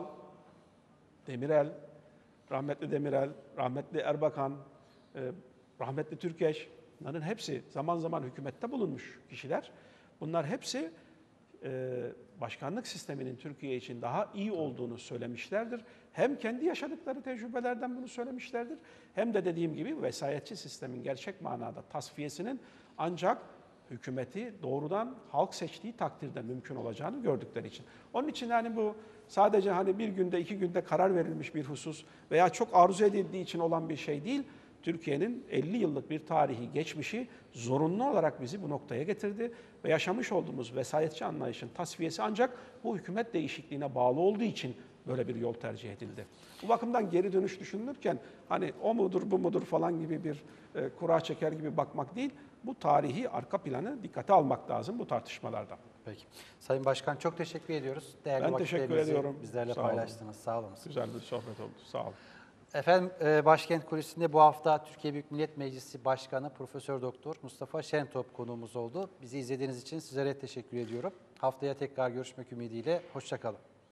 Demirel, rahmetli Demirel, rahmetli Erbakan, e, rahmetli Türkeş, bunların hepsi zaman zaman hükümette bulunmuş kişiler. Bunlar hepsi e, başkanlık sisteminin Türkiye için daha iyi olduğunu söylemişlerdir. Hem kendi yaşadıkları tecrübelerden bunu söylemişlerdir, hem de dediğim gibi vesayetçi sistemin gerçek manada tasfiyesinin ancak hükümeti doğrudan halk seçtiği takdirde mümkün olacağını gördükleri için. Onun için yani bu sadece hani bir günde, iki günde karar verilmiş bir husus veya çok arzu edildiği için olan bir şey değil. Türkiye'nin elli yıllık bir tarihi, geçmişi zorunlu olarak bizi bu noktaya getirdi ve yaşamış olduğumuz vesayetçi anlayışın tasfiyesi ancak bu hükümet değişikliğine bağlı olduğu için böyle bir yol tercih edildi. Bu bakımdan geri dönüş düşünülürken hani o mudur bu mudur falan gibi bir e, kura çeker gibi bakmak değil, bu tarihi arka planı dikkate almak lazım bu tartışmalarda. Peki. Sayın Başkan çok teşekkür ediyoruz. Değerli Ben teşekkür vakitlerinizi ediyorum. bizlerle Sağ olun. paylaştınız. Sağ olun. Güzel bir sohbet oldu. Sağ olun. Efendim e, Başkent Kulisi'nde bu hafta Türkiye Büyük Millet Meclisi Başkanı Profesör Doktor Mustafa Şentop konuğumuz oldu. Bizi izlediğiniz için sizlere teşekkür ediyorum. Haftaya tekrar görüşmek ümidiyle. Hoşça kalın.